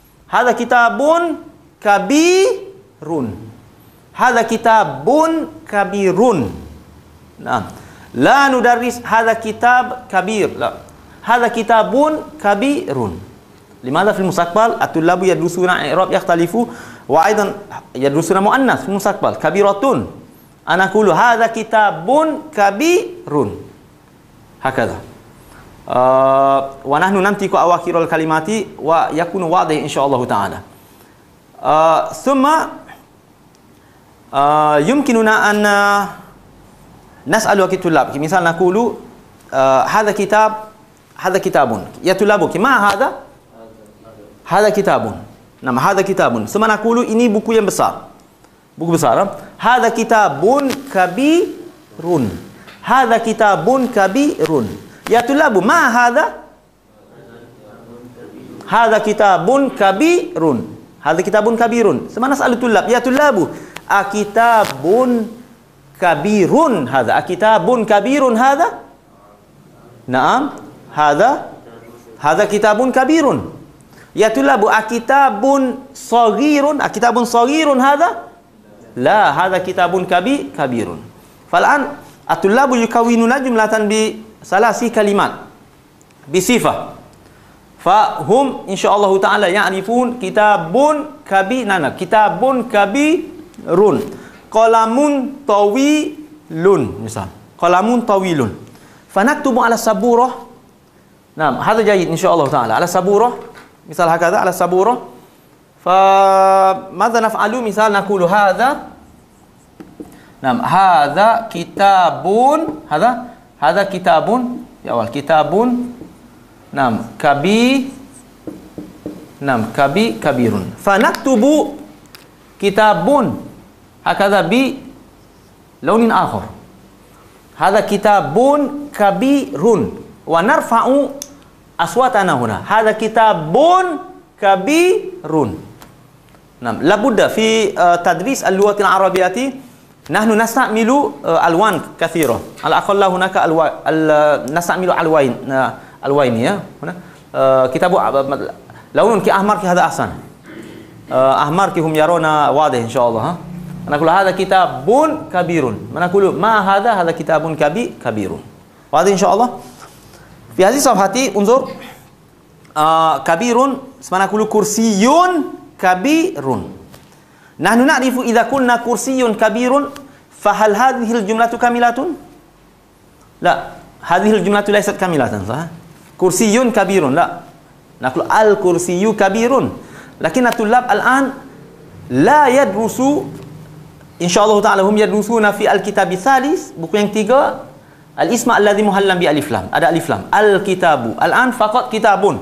kabirun. Hadza kitabun kabirun. Nah, la nudarris hadza kitab kabir. La. Hadza kitabun kabirun. Limadha fil mustaqbal at-tullabu yadrusuna i'rab yakhtalifu wa aidan yadrusuna muannas fil mustaqbal kabiratun. Ana qulu hadza kitabun kabirun. Hakadha. Wa nahnu nantiqu awakhirul kalimati wa yakunu wadih insyaallah taala. Thumma yumkinuna an nas'alu at-tullab. Misal naqulu hadza kitabun. Ya tullabu ma hadza? Hadza kitabun. Nama hadza kitabun. Thumma naqulu ini buku yang besar. Buku besar. Hadza kitabun kabirun. Hadza kitabun kabirun. Ya tulabu ma hadza? Hadza kitabun kabirun. Hadza kitabun kabirun. Semana soal tulab. Ya tulabu akitabun kabirun hadza. Akitabun kabirun hadza? Naam. Hadza kitabun kabirun. Ya tulabu akitabun saghirun. Akitabun saghirun hadza? La, hadza kitabun kabirun. Fal'an at-tullabu yukawwinuna jumlatan bi salasi kalimat bi sifah. Fa hum insyaallah taala ya'rifun kitabun kitabun kabirun. Qalamun tawilun misal. Qalamun tawilun. Fa naktubu ala saburah. Naam, hadza jayyid insyaallah taala. Ala saburah. Misal hakadha ala saburah. فماذا نفعل مثال نقول هذا نعم هذا كتاب هذا كتاب يا أول كتاب نعم Nam kabirun. Fa naktubu kitabun hakadha bi launin akhar. Hadha kitabun kabirun wa narfa'u aswatana huna. Hadha kitabun kabirun. Nam la budda fi tadris al-lughat al-arabiyyah nahnu nasta'milu alwan kathira. Al-aqalla hunaka nasta'milu alwain alwain ya. Huna kitabu launun ki ahmar ki hadha ahsan. Ahmar ki hum yaruna wadih insyaallah. نقول هذا كتاب كبير نقول ما هذا كتاب كبير واضح إن شاء الله في هذه الصفحة انظر كبير اسمنا نقول كرسي كبير نحن نعرف إذا قلنا كرسي كبير فهل هذه الجملة كاملة؟ لا هذه الجملة ليست كاملة صح؟ كرسي كبير لا نقول الكرسي كبير لكن الطلاب الآن لا يدرسوا InsyaAllah ta'ala hum yadrusuna fi al-kitab thalith, buku yang 3, al-isma alladhi muhallam bi alif lam. Ada alif lam. Al-kitabu. Al-an faqat kitabun.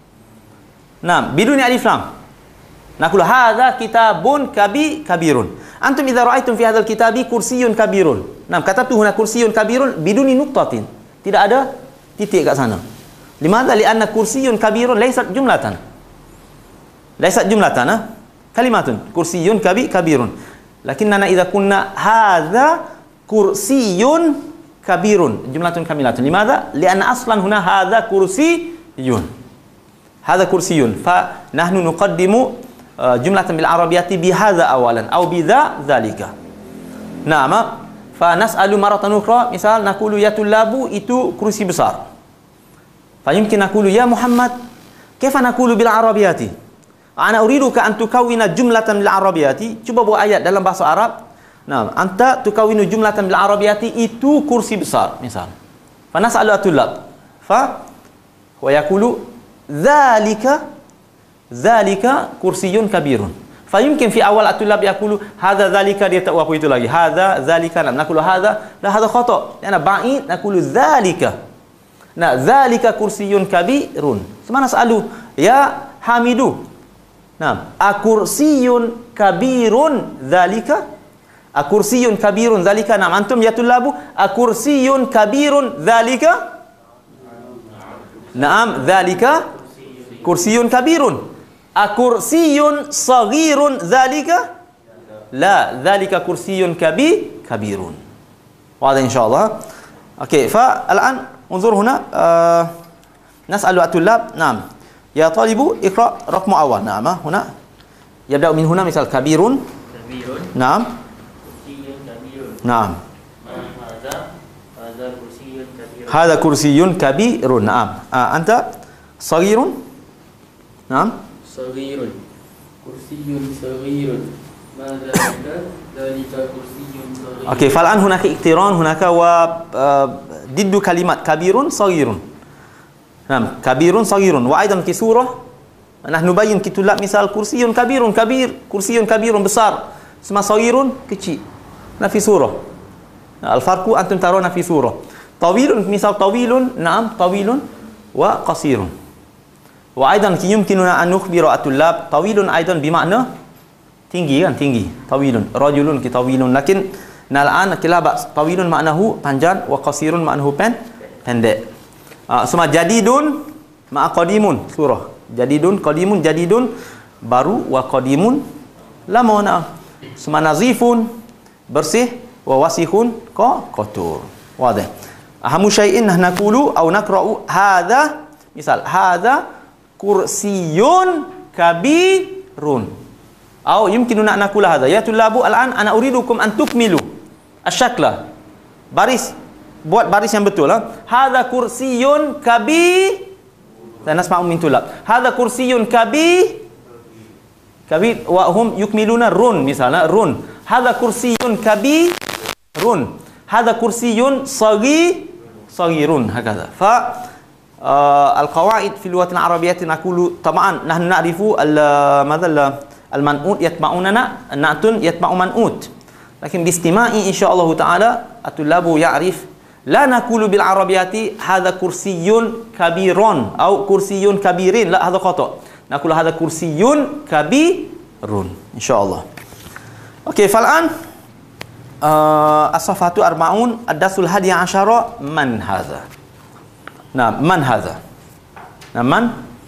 Naam, biduni alif lam. Naqul hadha kitabun kabirun. Antum idza ra'aytum fi hadzal kitabi kursiyyun kabirun. Naam, katabtu huna kursiyyun kabirun biduni nuqtatin. Tidak ada titik kat sana. Limadha? Lianna kursiyyun kabirun laysat jumlatan. Laysat jumlatan, kalimatun. Kursiyyun kabirun. Lakinnana idza kunna hadza kursiyyun kabirun jumlatun kamilatun. Limadha? Lianna aslan huna hadza kursiyyun. Hadza kursiyyun. Fa nahnu nuqaddimu jumlatan bil arabiyyati bi hadza awalan aw bi dzalika. Naam. Fa nas'alu maratan ukhra, misal naqulu ya tullabu itu kursi besar. Fa yumkin naqulu ya Muhammad kaifa naqulu bil arabiyyati? Ana uriduka an tukawwina jumlatan bil arabiyyati. Cuba buat ayat dalam bahasa Arab. Nah, anta tukawwinu jumlatan bil arabiyyati itu kursi besar misal. Fa nas'alu at-tullab. Fa wa yaqulu dzalika kursiyyun kabirun. Fa yumkin fi awal at-tullab yaqulu hadza dzalika, dia tak apa itu lagi. Hadza dzalika, nam naqulu hadza la hadza khata. Ana ba'id naqulu dzalika. Nah, dzalika kursiyyun kabirun. Semana nas'alu ya Hamidu. Nah, akursiyun kabirun dzalika, akursiyun kabirun dzalika. Nah, antum ya tullabu akursiyun kabirun dzalika. Naam, dzalika kursiyun kabirun. Akursiyun saghirun dzalika. La, dzalika kursiyun kabirun. Wadah insyaallah. Okey, fa al'an unzur huna nas'alu at-tullab. Naam. Ya talibu iqra raqmu awal. Naam, huna yabda min huna misal kabirun. Naam. Naam. Hadha kursiyyun kabirun. Naam. Anta saghirun. Naam. Saghirun. Kursiyyun saghirun. Madza dzalika kursiyyun saghirun. Okey, fal'an hunaka iktiran hunaka wa diddu kalimat kabirun saghirun. Naam, kabirun saghirun wa aidan ki surah nahnu bayyin kitulab misal kursiyun kabirun kursiyun kabirun besar, sama saghirun kecil. Nah fi surah. Al-farqu antum tarawna fi surah. Tawilun misal tawilun, naam tawilun wa qasirun. Wa aidan ki yumkinuna an nukhbira at-tullab tawilun aidan bermakna tinggi kan, tinggi. Tawilun rajulun ki tawilun, lakin nal'an kilaba tawilun maknahu panjang wa qasirun maknahu pendek. Semua jadidun ma'a qadimun surah. Jadidun qadimun, jadidun baru, wa qadimun lama. Nah, semua nazifun bersih, wa wasihun kotor. Wadah. Ahamu syai'in naqulu aw naqra'u hadza, misal hadza kursiyun kabirun. Aw yumkinuna an naqula hadza ya tullabu al'an ana uridukum an tukmilu asy-syakla. Baris, buat baris yang betul. Hadza kursiyun dan nasma'u min tulab. Hadza kursiyun kabir wa hum yukmiluna run misalnya run. Hadza kursiyun kabirun. Hadza kursiyun saghirun hakadha. Fa al-qawaid fi al-lughat al-arabiyyah naqulu taban nahnu na'rifu al-man'ut yatma'unana na'tun yatma'u man'ut. Lakin biistima'i insyaallah taala at-tullabu ya'rif la naqulu bil arabiyyati hadza kursiyyun kabirun atau kursiyyun kabirin, la hadza khata. naqulu hadha kursiyyun kabirun insyaallah. Okey, fal'an as-safhatu arba'un ad-darsul hadiya asyara man hadha. Nah, man hadha. Nah, man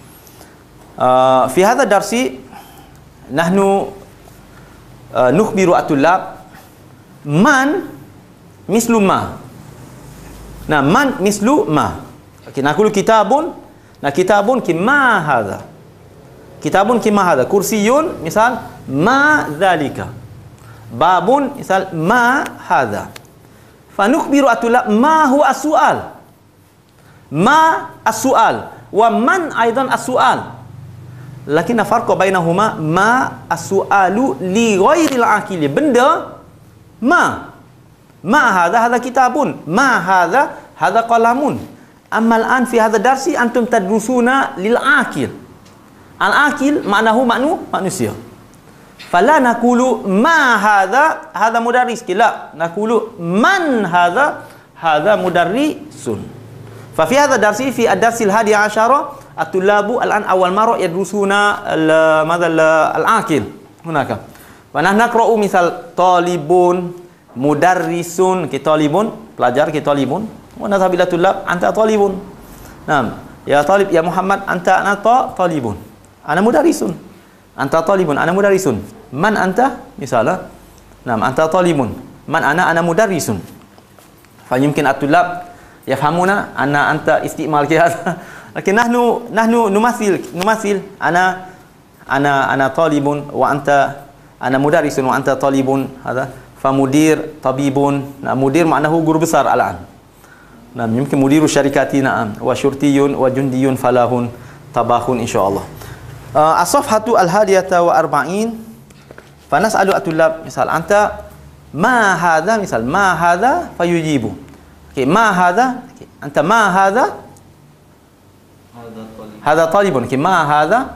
fi hadha darsi nahnu nukhbiru at-tullab man mislu ma. Nah, man mislu ma. Okey, naqulu kitabun. Nah, kitabun ki ma hadha. Kitabun ki ma hadha. Kursiyun misal ma dzalika. Babun misal ma hadha. Fa nukhbiru at-tullab ma huwa as-su'al. Ma as-su'al wa man aidan as-su'al. Lakinna farqa bainahuma ma as-su'alu li ghairil aqili. Benda ma hadha kitabun, ma hadha qalamun. Amma al-an fi hadha darsi antum tadrusuna lil aqil. Al-aqil maknahu manusia. Fala naqulu ma hadha mudarris, la naqulu man hadha mudarrisun. Fa fi hadha darsi fi ad-darsil hadi asyara at-tullabu al-an awal marra yadrusuna al-aqil hunaka. Wa nahnu naqra'u misal talibun, mudarrisun, talibun pelajar, talibun. Wa nadhhabu ila tullab anta talibun. Naam, ya talib ya Muhammad anta talibun. Ana mudarrisun. Anta talibun, ana mudarrisun. Man anta? Misalnya. Naam, anta talibun. Man ana mudarrisun. Fa yumkin at-tullab yafhamuna anna anta istimal hadha. Lakin nahnu numathil ana talibun wa anta ana mudarrisun wa anta talibun hadha. Fa mudir tabibun. Nah, mudir maknahu guru besar al-an. Nah, mungkin mudiru syarikati na'am wa syurtiyun wa jundiyun falahun tabahun insyaallah. As-safhatu al-hadiyata wa arba'in fa nas'alu at-tullab misal anta ma hadha, misal ma hadha fayujibu. Okey, ma hadha, anta ma hadha hadha talibun. Okey, ma hadha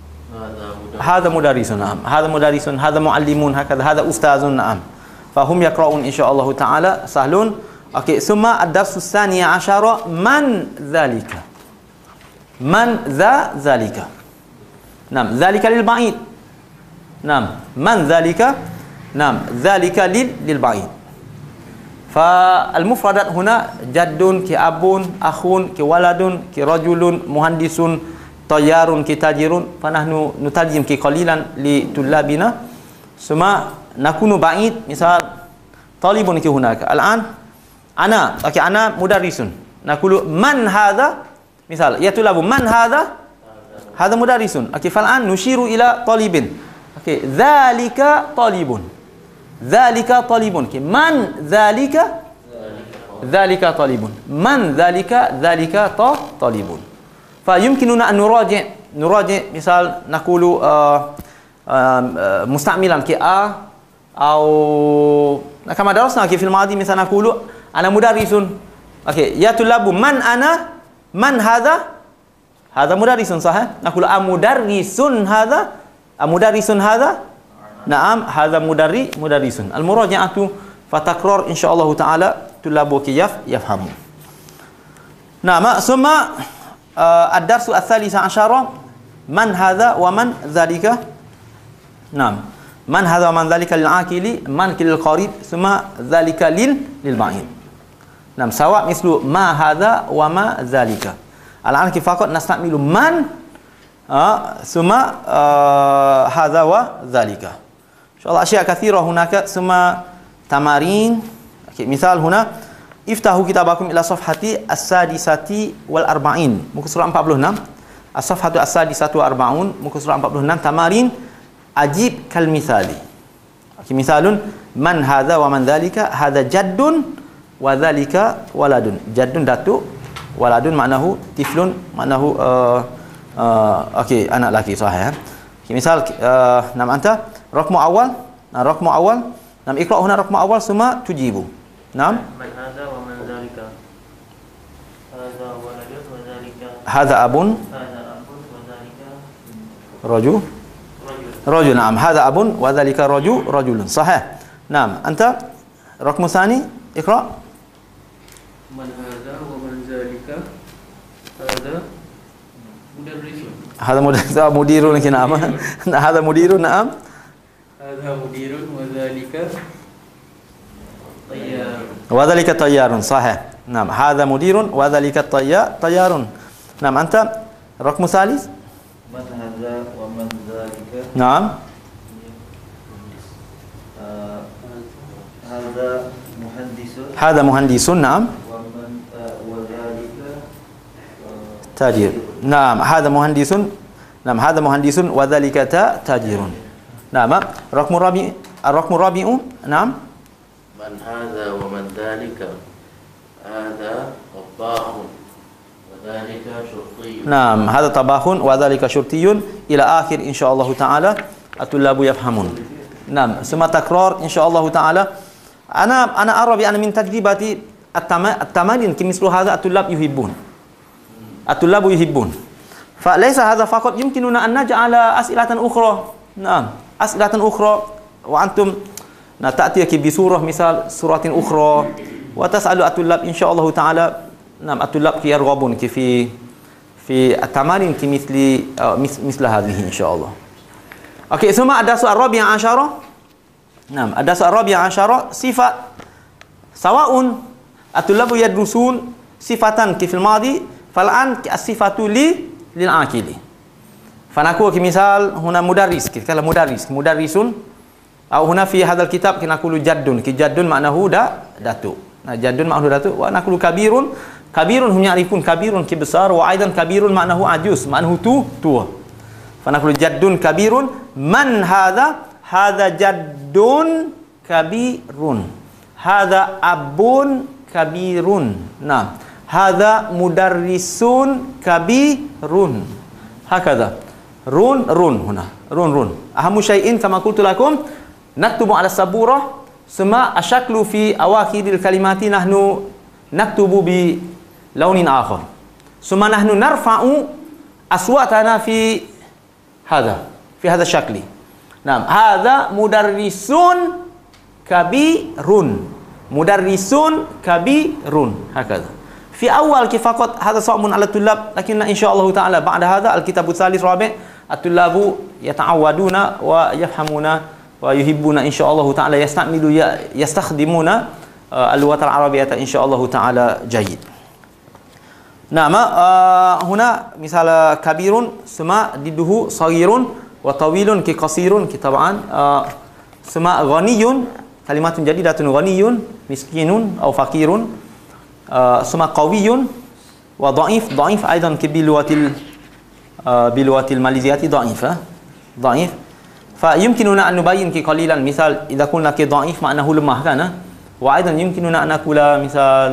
hadha mudarrisun. Na'am, hadha mudarrisun, hadha muallimun, hakadha hadha ustazun. Na'am, fahum yaqra'un insyaallah ta'ala sahlun. Okey, summa ad-darsus tsaniya asyara man dzalika. Man dzalika. Naam, dzalika lil ba'id. Naam, man dzalika? Naam, dzalika lil ba'id. Fa al-mufradat huna jaddun ki abun, akhun ki waladun ki rajulun muhandisun tayyarun ki tajirun. Fa nahnu nutarjim ki qalilan li tullabina. Summa nakunu ba'id, misal talibun ki hunaka. Al-an ana, okey, ana mudarrisun. Naqulu man hadha, misal ya tulabu man hadha mudarrisun. Okey, fal'an nushiru ila talibin. Okey, dzalika talibun. Dzalika talibun. Okey, man dzalika? Dzalika talibun. Man dzalika? Dzalika talibun. Fa yumkinuna an nuraji' misal naqulu musta'milan ki a atau kama darasna fi fil madi misal naqulu ana mudarrisun. Okey, ya tulabu man ana? Man hadha? Hadha mudarrisun sah? Naqulu amudarrisun hadha? Amudarrisun hadha? Naam, hadha mudarrisun. Al-murajaatu fatakrar insyaallah taala tulabu yafhamu. Naam, summa ad-darsu ats-tsalisa asyara man hadha wa man dzalika. Naam, man hadha wa man dzalika lil aqili, man lil qarib, summa dzalika lil ba'id. Naam, sawa mislu ma hadha wa ma dzalika. Al-an kifaqat nastamilu man summa hadha wa dzalika. Insyaallah asya' katsira hunaka summa tamarin. Okey, misal huna iftahu kitabakum ila safhati as-sadisati wal arba'in. Muka surah 46. As-safhatu as-sadisatu wal arba'un, muka surah 46. Tamarin ajib kal misali. Okey, misalun man hadha wa man dzalika, hadha jaddun wa dzalika waladun. Jaddun datuk, waladun maknahu tiflun, maknahu okey, anak laki sahih. Okey, misal nam anta raqmu awal, raqmu awal. Nam iqra' huna raqmu awal summa tujibu. Nam man hadha wa man dzalika. Hadha waladun wa dzalika. Hadha abun wa dzalika rajul. Rajul, naam. Hadha abun wa dzalika rajulun. Sahih. Naam, anta raqmu tsani iqra'. Man hadha wa man dzalika hadha mudarrisun. Hada mudirun lagi na'am. Hada mudirun na'am. Hadha mudirun wa dhalika tayyarun. Wa dhalika tayyarun, sahih. Naam, hada mudirun wa dhalika tayyarun. Naam, anta raqmu salis? Man hadza wa man dzalika. Naam. Hadza muhandisun. Hada muhandisun, naam. Wa man wa dzalika tajir. Naam, hada muhandisun. Naam, hada muhandisun wa dhalika tajirun. Naam, raqmu rabi'u. Naam. man hadza wa man dzalika. Hadza tabbahun wa dzalika syurtiyyun. Naam, hada tabahun wa dhalika syurtiyyun ila akhir insyaallah taala at-tullabu yafhamun. Naam, semua takrar insyaallah taala. Ana ara bi anna min tajribati at-tamarin kimislu hadha at-tullab yuhibbun. At-tullabu yuhibbun. Fa laysa hadha faqat yumkinuna an naj'ala as'ilatan ukhra. Naam, as'ilatan ukhra wa antum ta'ti bi surah misal suratin ukhra wa tas'alu at-tullab insyaallah taala. Naam, at-tullab yarghabun fi at-tamarin kimithli misla hadhihi insyaallah. Okey, semua ada soal rabi'ah asyara. Naam, ada soal rabi'ah asyara sifat sawaun at-tullabu yadrusun sifatan kifil madi fal'an as-sifatu lil aqili. Fanaku misal huna mudarris, kalau mudarrisun atau huna fi hadzal kitab kinaqulu jaddun, jaddun maknahu datuk. Nah, jaddun maknahu datuk wa naqulu kabirun hum ya'rifun kabirun ki besar wa aidan kabirun maknahu ajuz, maknahu tua. Fanaqulu jaddun kabirun man hadza jaddun kabirun, hadza abun kabirun. Nah, hadza mudarrisun kabirun. Hakadha run huna run ahamu syai'in kama qultu lakum naktubu ala saburah summa ashaklu fi awakhiril kalimati nahnu naktubu bi launin akhar summa nahnu narfa'u aswatana fi hadha syakli. Naam, hadza mudarrisun kabirun hakadha في أول كيف فقط هذا صعب على الطلاب لكن إن شاء الله تعالى بعد هذا الكتاب الثالث رابع الطلاب يتعودون ويفهمون ويحبون إن شاء الله تعالى يستخدمون اللغة العربية إن شاء الله تعالى جيد. نعم، هنا مثال كبير ثم ضده صغير وطويل كقصير طبعا ثم غني كلمات جديدة غني مسكين أو فقير ثم قوي وضعيف أيضا بلغة الماليزية ضعيف فيمكننا أن نبين قليلا مثال إذا قلنا ضعيف معناه lemah kan, وأيضا يمكننا أن نقول مثال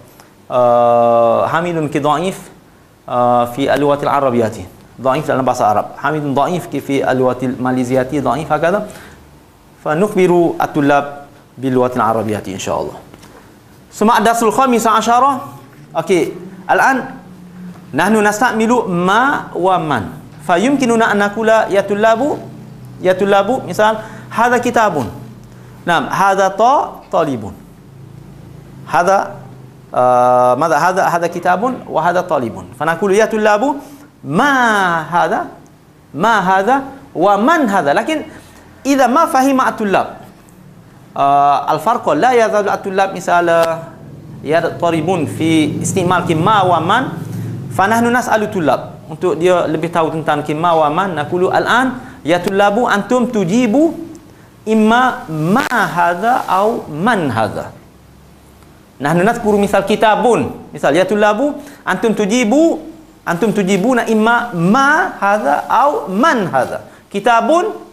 حامد ضعيف في اللغة العربية ضعيف dalam bahasa Arab, حامد ضعيف في اللغة الماليزية ضعيف هكذا. فنخبر الطلاب باللغة العربية إن شاء الله. ثم الدرس الخامس عشر. اوكي، الان نحن نستعمل ما ومن فيمكننا ان نقول يا طلاب مثال هذا كتاب. نعم، هذا طالب. هذا ماذا هذا كتاب وهذا طالب. فنقول يا طلاب ما هذا ومن هذا. لكن اذا ما فهم الطلاب الفرق لا يزال الطلاب مثال يضطربون في استعمال ما ومن فنحن نسأل الطلاب untuk dia lebih tahu tentang ma wa man. Naqulu al-an ya tullabu antum tujibu imma ma hadha au man hadha. Nahnu nadhkuru misal kitabun, misal ya tullabu antum tujibuna imma ma hadha au man hadha. Kitabun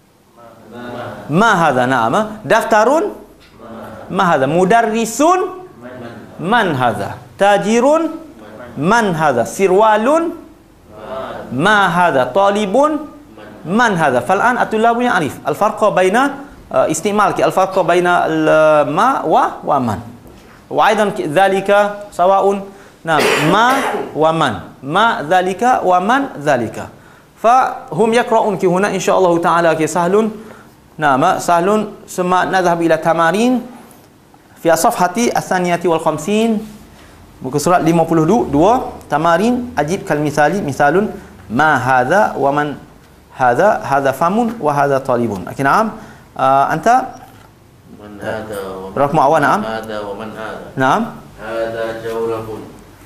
ma hadha, na'am. Daftarun ma hadha. Mudarrisun man hadha. Tajirun man hadha. Sirwalun ma hadha. Talibun man hadha. Fal'an at-tullabu ya'rif al-farqa baina istimal al-farqa baina ma wa man. Wa aidan dhalika sawa'un na'am ma wa man. Ma dhalika wa man dhalika. Fa hum yaqra'un ki huna insyaallah ta'ala ki sahlun. نعم سهل. ثم نذهب إلى تمارين في الصفحة 52 muka surat 52 tamarin ajib kal misali misalun Ma hadha wa man hadha, hadha famun wa hadha talibun. Okey, naam. Anta Man hada wa man رقم أول نعم hada wa man hada. نعم Hada jawrahun.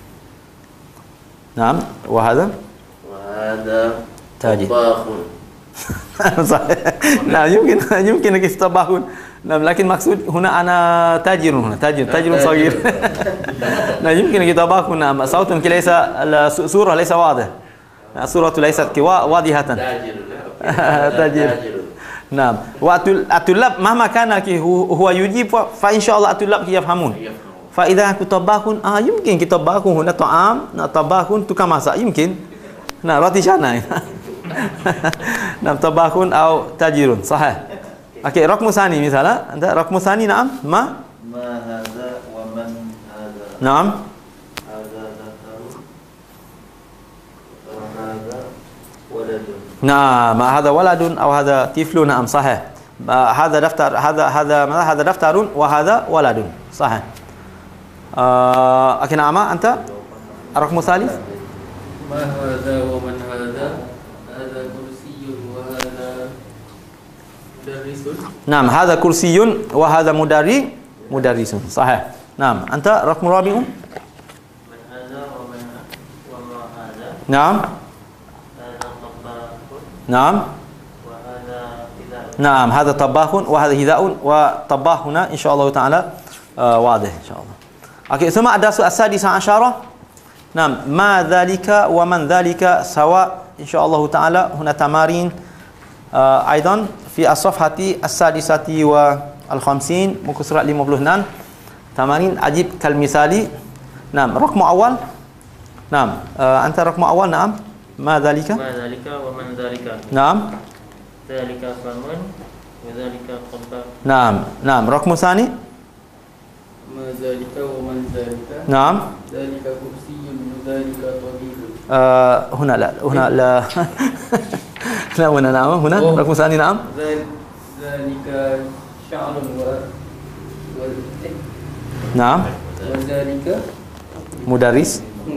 نعم وهذا Wa hada تاجر. tabakhun. صحيح. نعم يمكن أن يستباهون. نعم لكن مقصود هنا أنا تاجر، هنا تاجر صغير. نعم يمكن أن يتباهون. نعم صوت ليس الصورة ليس واضح، الصورة ليست واضحة. تاجر. نعم والطلاب مهما كان هو يجيب فإن شاء الله الطلاب يفهمون. فإذا كتباكون يمكن كتباكون هنا طعام طباكون tukang masak يمكن. نعم roti canai. نعم طباكون أو تاجرون صحيح. أوكي رقم ثاني مثلا أنت رقم ثاني نعم ما هذا ومن هذا. نعم هذا ذكر وهذا ولد. نعم هذا ولد أو هذا طفل. نعم صحيح. هذا دفتر، هذا دفتر وهذا ولد صحيح. أوكي نعم أنت الرقم الثالث ما هذا ومن هذا هذا كرسي وهذا مدرس. نعم هذا كرسي وهذا مدرس صحيح. نعم أنت رقم رابع من هذا وما هذا. نعم هذا طباخ نعم وهذا إذا. نعم هذا طباخ وهذا هذاء، وطباخ هنا إن شاء الله تعالى واضح إن شاء الله. أوكي ثم الدرس السادس عشر. نعم ما ذلك ومن ذلك سواء إن شاء الله تعالى. هنا تمارين أيضا في الصفحة السادسة والخمسين muka surat 56. تمارين أجيب كالمثالي. نعم رقم أول. نعم أنت رقم أول. نعم ما ذلك ما ذلك ومن ذلك. نعم ذلك فمن وذلك طباخ. نعم رقم ثاني. ما ذلك ومن ذلك نعم ذلك كرسي وذلك طبيب. هنا لا لا هنا نعم هنا رقم ثاني. نعم ذلك شعر نعم وذلك مدرس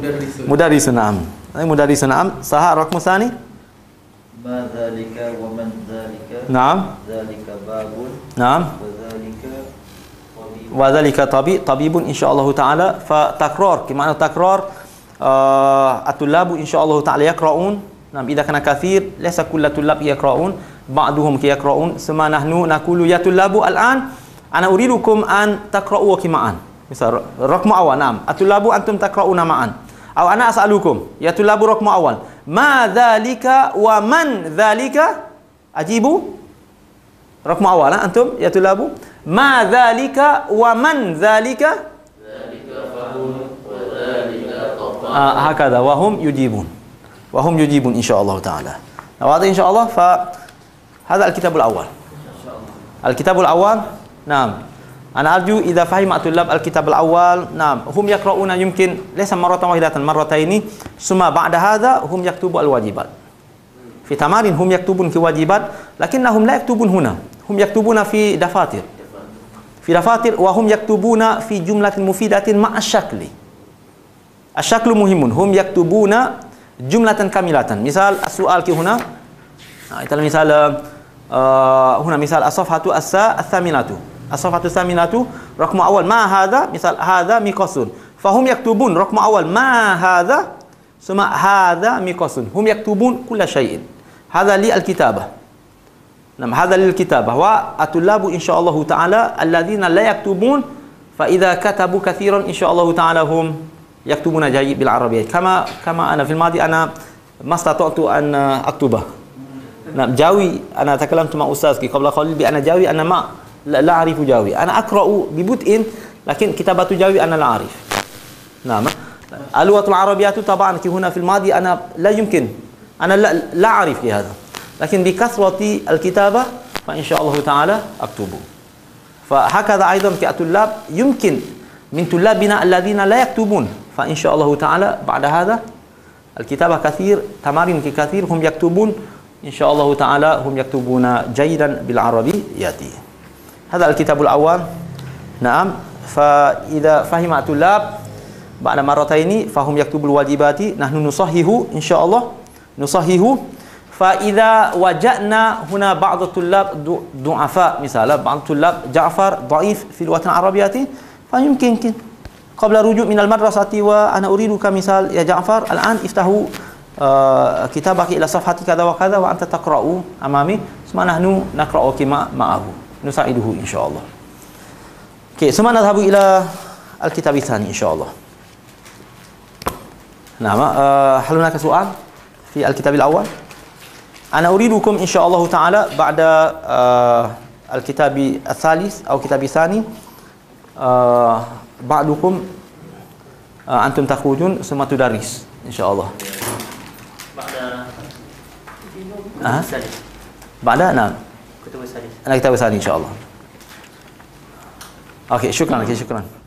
نعم مدرس نعم صح. رقم ثاني. ما ذلك ومن ذلك. نعم ذلك باب نعم وذلك طبيب. وذلك طبيب إن شاء الله تعالى. فتكرار كما تكرار الطلاب إن شاء الله تعالى يقرؤون. نعم إذا كان كثير ليس كل الطلاب يقرؤون، بعضهم يقرؤون. ثم نحن نقول يا طلاب الآن أنا أريدكم أن تقرؤوا معا. مثال رقم أول. نعم الطلاب أنتم تقرؤون معا. أو أنا أسألكم يا طلاب رقم أول ما ذلك ومن ذلك. أجيبوا رقم أول أنتم يا طلاب ما ذلك ومن ذلك. ذلك فهم وذلك طباخ. هكذا وهم يجيبون إن شاء الله تعالى. واضح إن شاء الله. فهذا الكتاب الأول. الكتاب الأول. نعم أنا أرجو إذا فهم الطلاب الكتاب الأول. نعم هم يقرؤون يمكن ليس مرة واحدة مرتين، ثم بعد هذا هم يكتبوا الواجبات. في تمارين هم يكتبون في واجبات لكنهم لا يكتبون هنا، هم يكتبون في دفاتر وهم يكتبون في جملة مفيدة مع الشكل مهم. هم يكتبون جملة كاملة. مثال السؤال هنا مثال هنا مثال الصفحة الثامنة رقم أول ما هذا. مثال هذا مقص، فهم يكتبون رقم أول ما هذا ثم هذا مقص. هم يكتبون كل شيء. هذا للكتابة. نعم هذا للكتابة. والطلاب إن شاء الله تعالى الذين لا يكتبون فإذا كتبوا كثيرا إن شاء الله تعالى هم يكتبون جيد بالعربية. كما أنا في الماضي أنا ما استطعت أن أكتبه. نعم جاوي أنا تكلمت مع أستاذ قبل قليل بأن جاوي أنا ما لا أعرف جاوي. أنا أقرأ ببطء لكن كتابة جاوي أنا لا أعرف. نعم اللغة العربية طبعا هنا في الماضي أنا لا يمكن أنا لا أعرف هذا، لكن بكثرة الكتابة فإن شاء الله تعالى أكتبه. فهكذا أيضا كطلاب يمكن من طلابنا الذين لا يكتبون فإن شاء الله تعالى بعد هذا الكتابة كثير، تمارين كثير هم يكتبون إن شاء الله تعالى هم يكتبون جيدا بالعربية. هذا الكتاب الأول. نعم فإذا فهم الطلاب بعد مرتين فهم يكتبوا الواجبات. نحن نصحح إن شاء الله nusahihu. Fa idza wajadna huna ba'd at-tullab du'afa, misalnya ba'd at-tullab Ja'far dhaif fi al-lughat al-arabiyyah, fa yumkin qabla ruju' min al-madrasati wa ana uriduka misal ya Ja'far al-an iftahu kitabaki ila safhati kadha wa kadha wa anta taqra'u amami thumma nahnu naqra'uki ma'ahu nusa'iduhu insyaallah. Okey, thumma nadhhabu ila al-kitab ats-tsani insyaallah. Nah, hal hunaka su'al fi al-kitab al-awwal. Ana uridukum insyaallah taala ba'da al-kitab ats-tsalits atau kitab ats-tsani ba'dukum antum takhrujun summa tudarris insyaallah. Ba'da na'am كتب الثالث ana kitab ats-tsani insyaallah. Okey, syukran.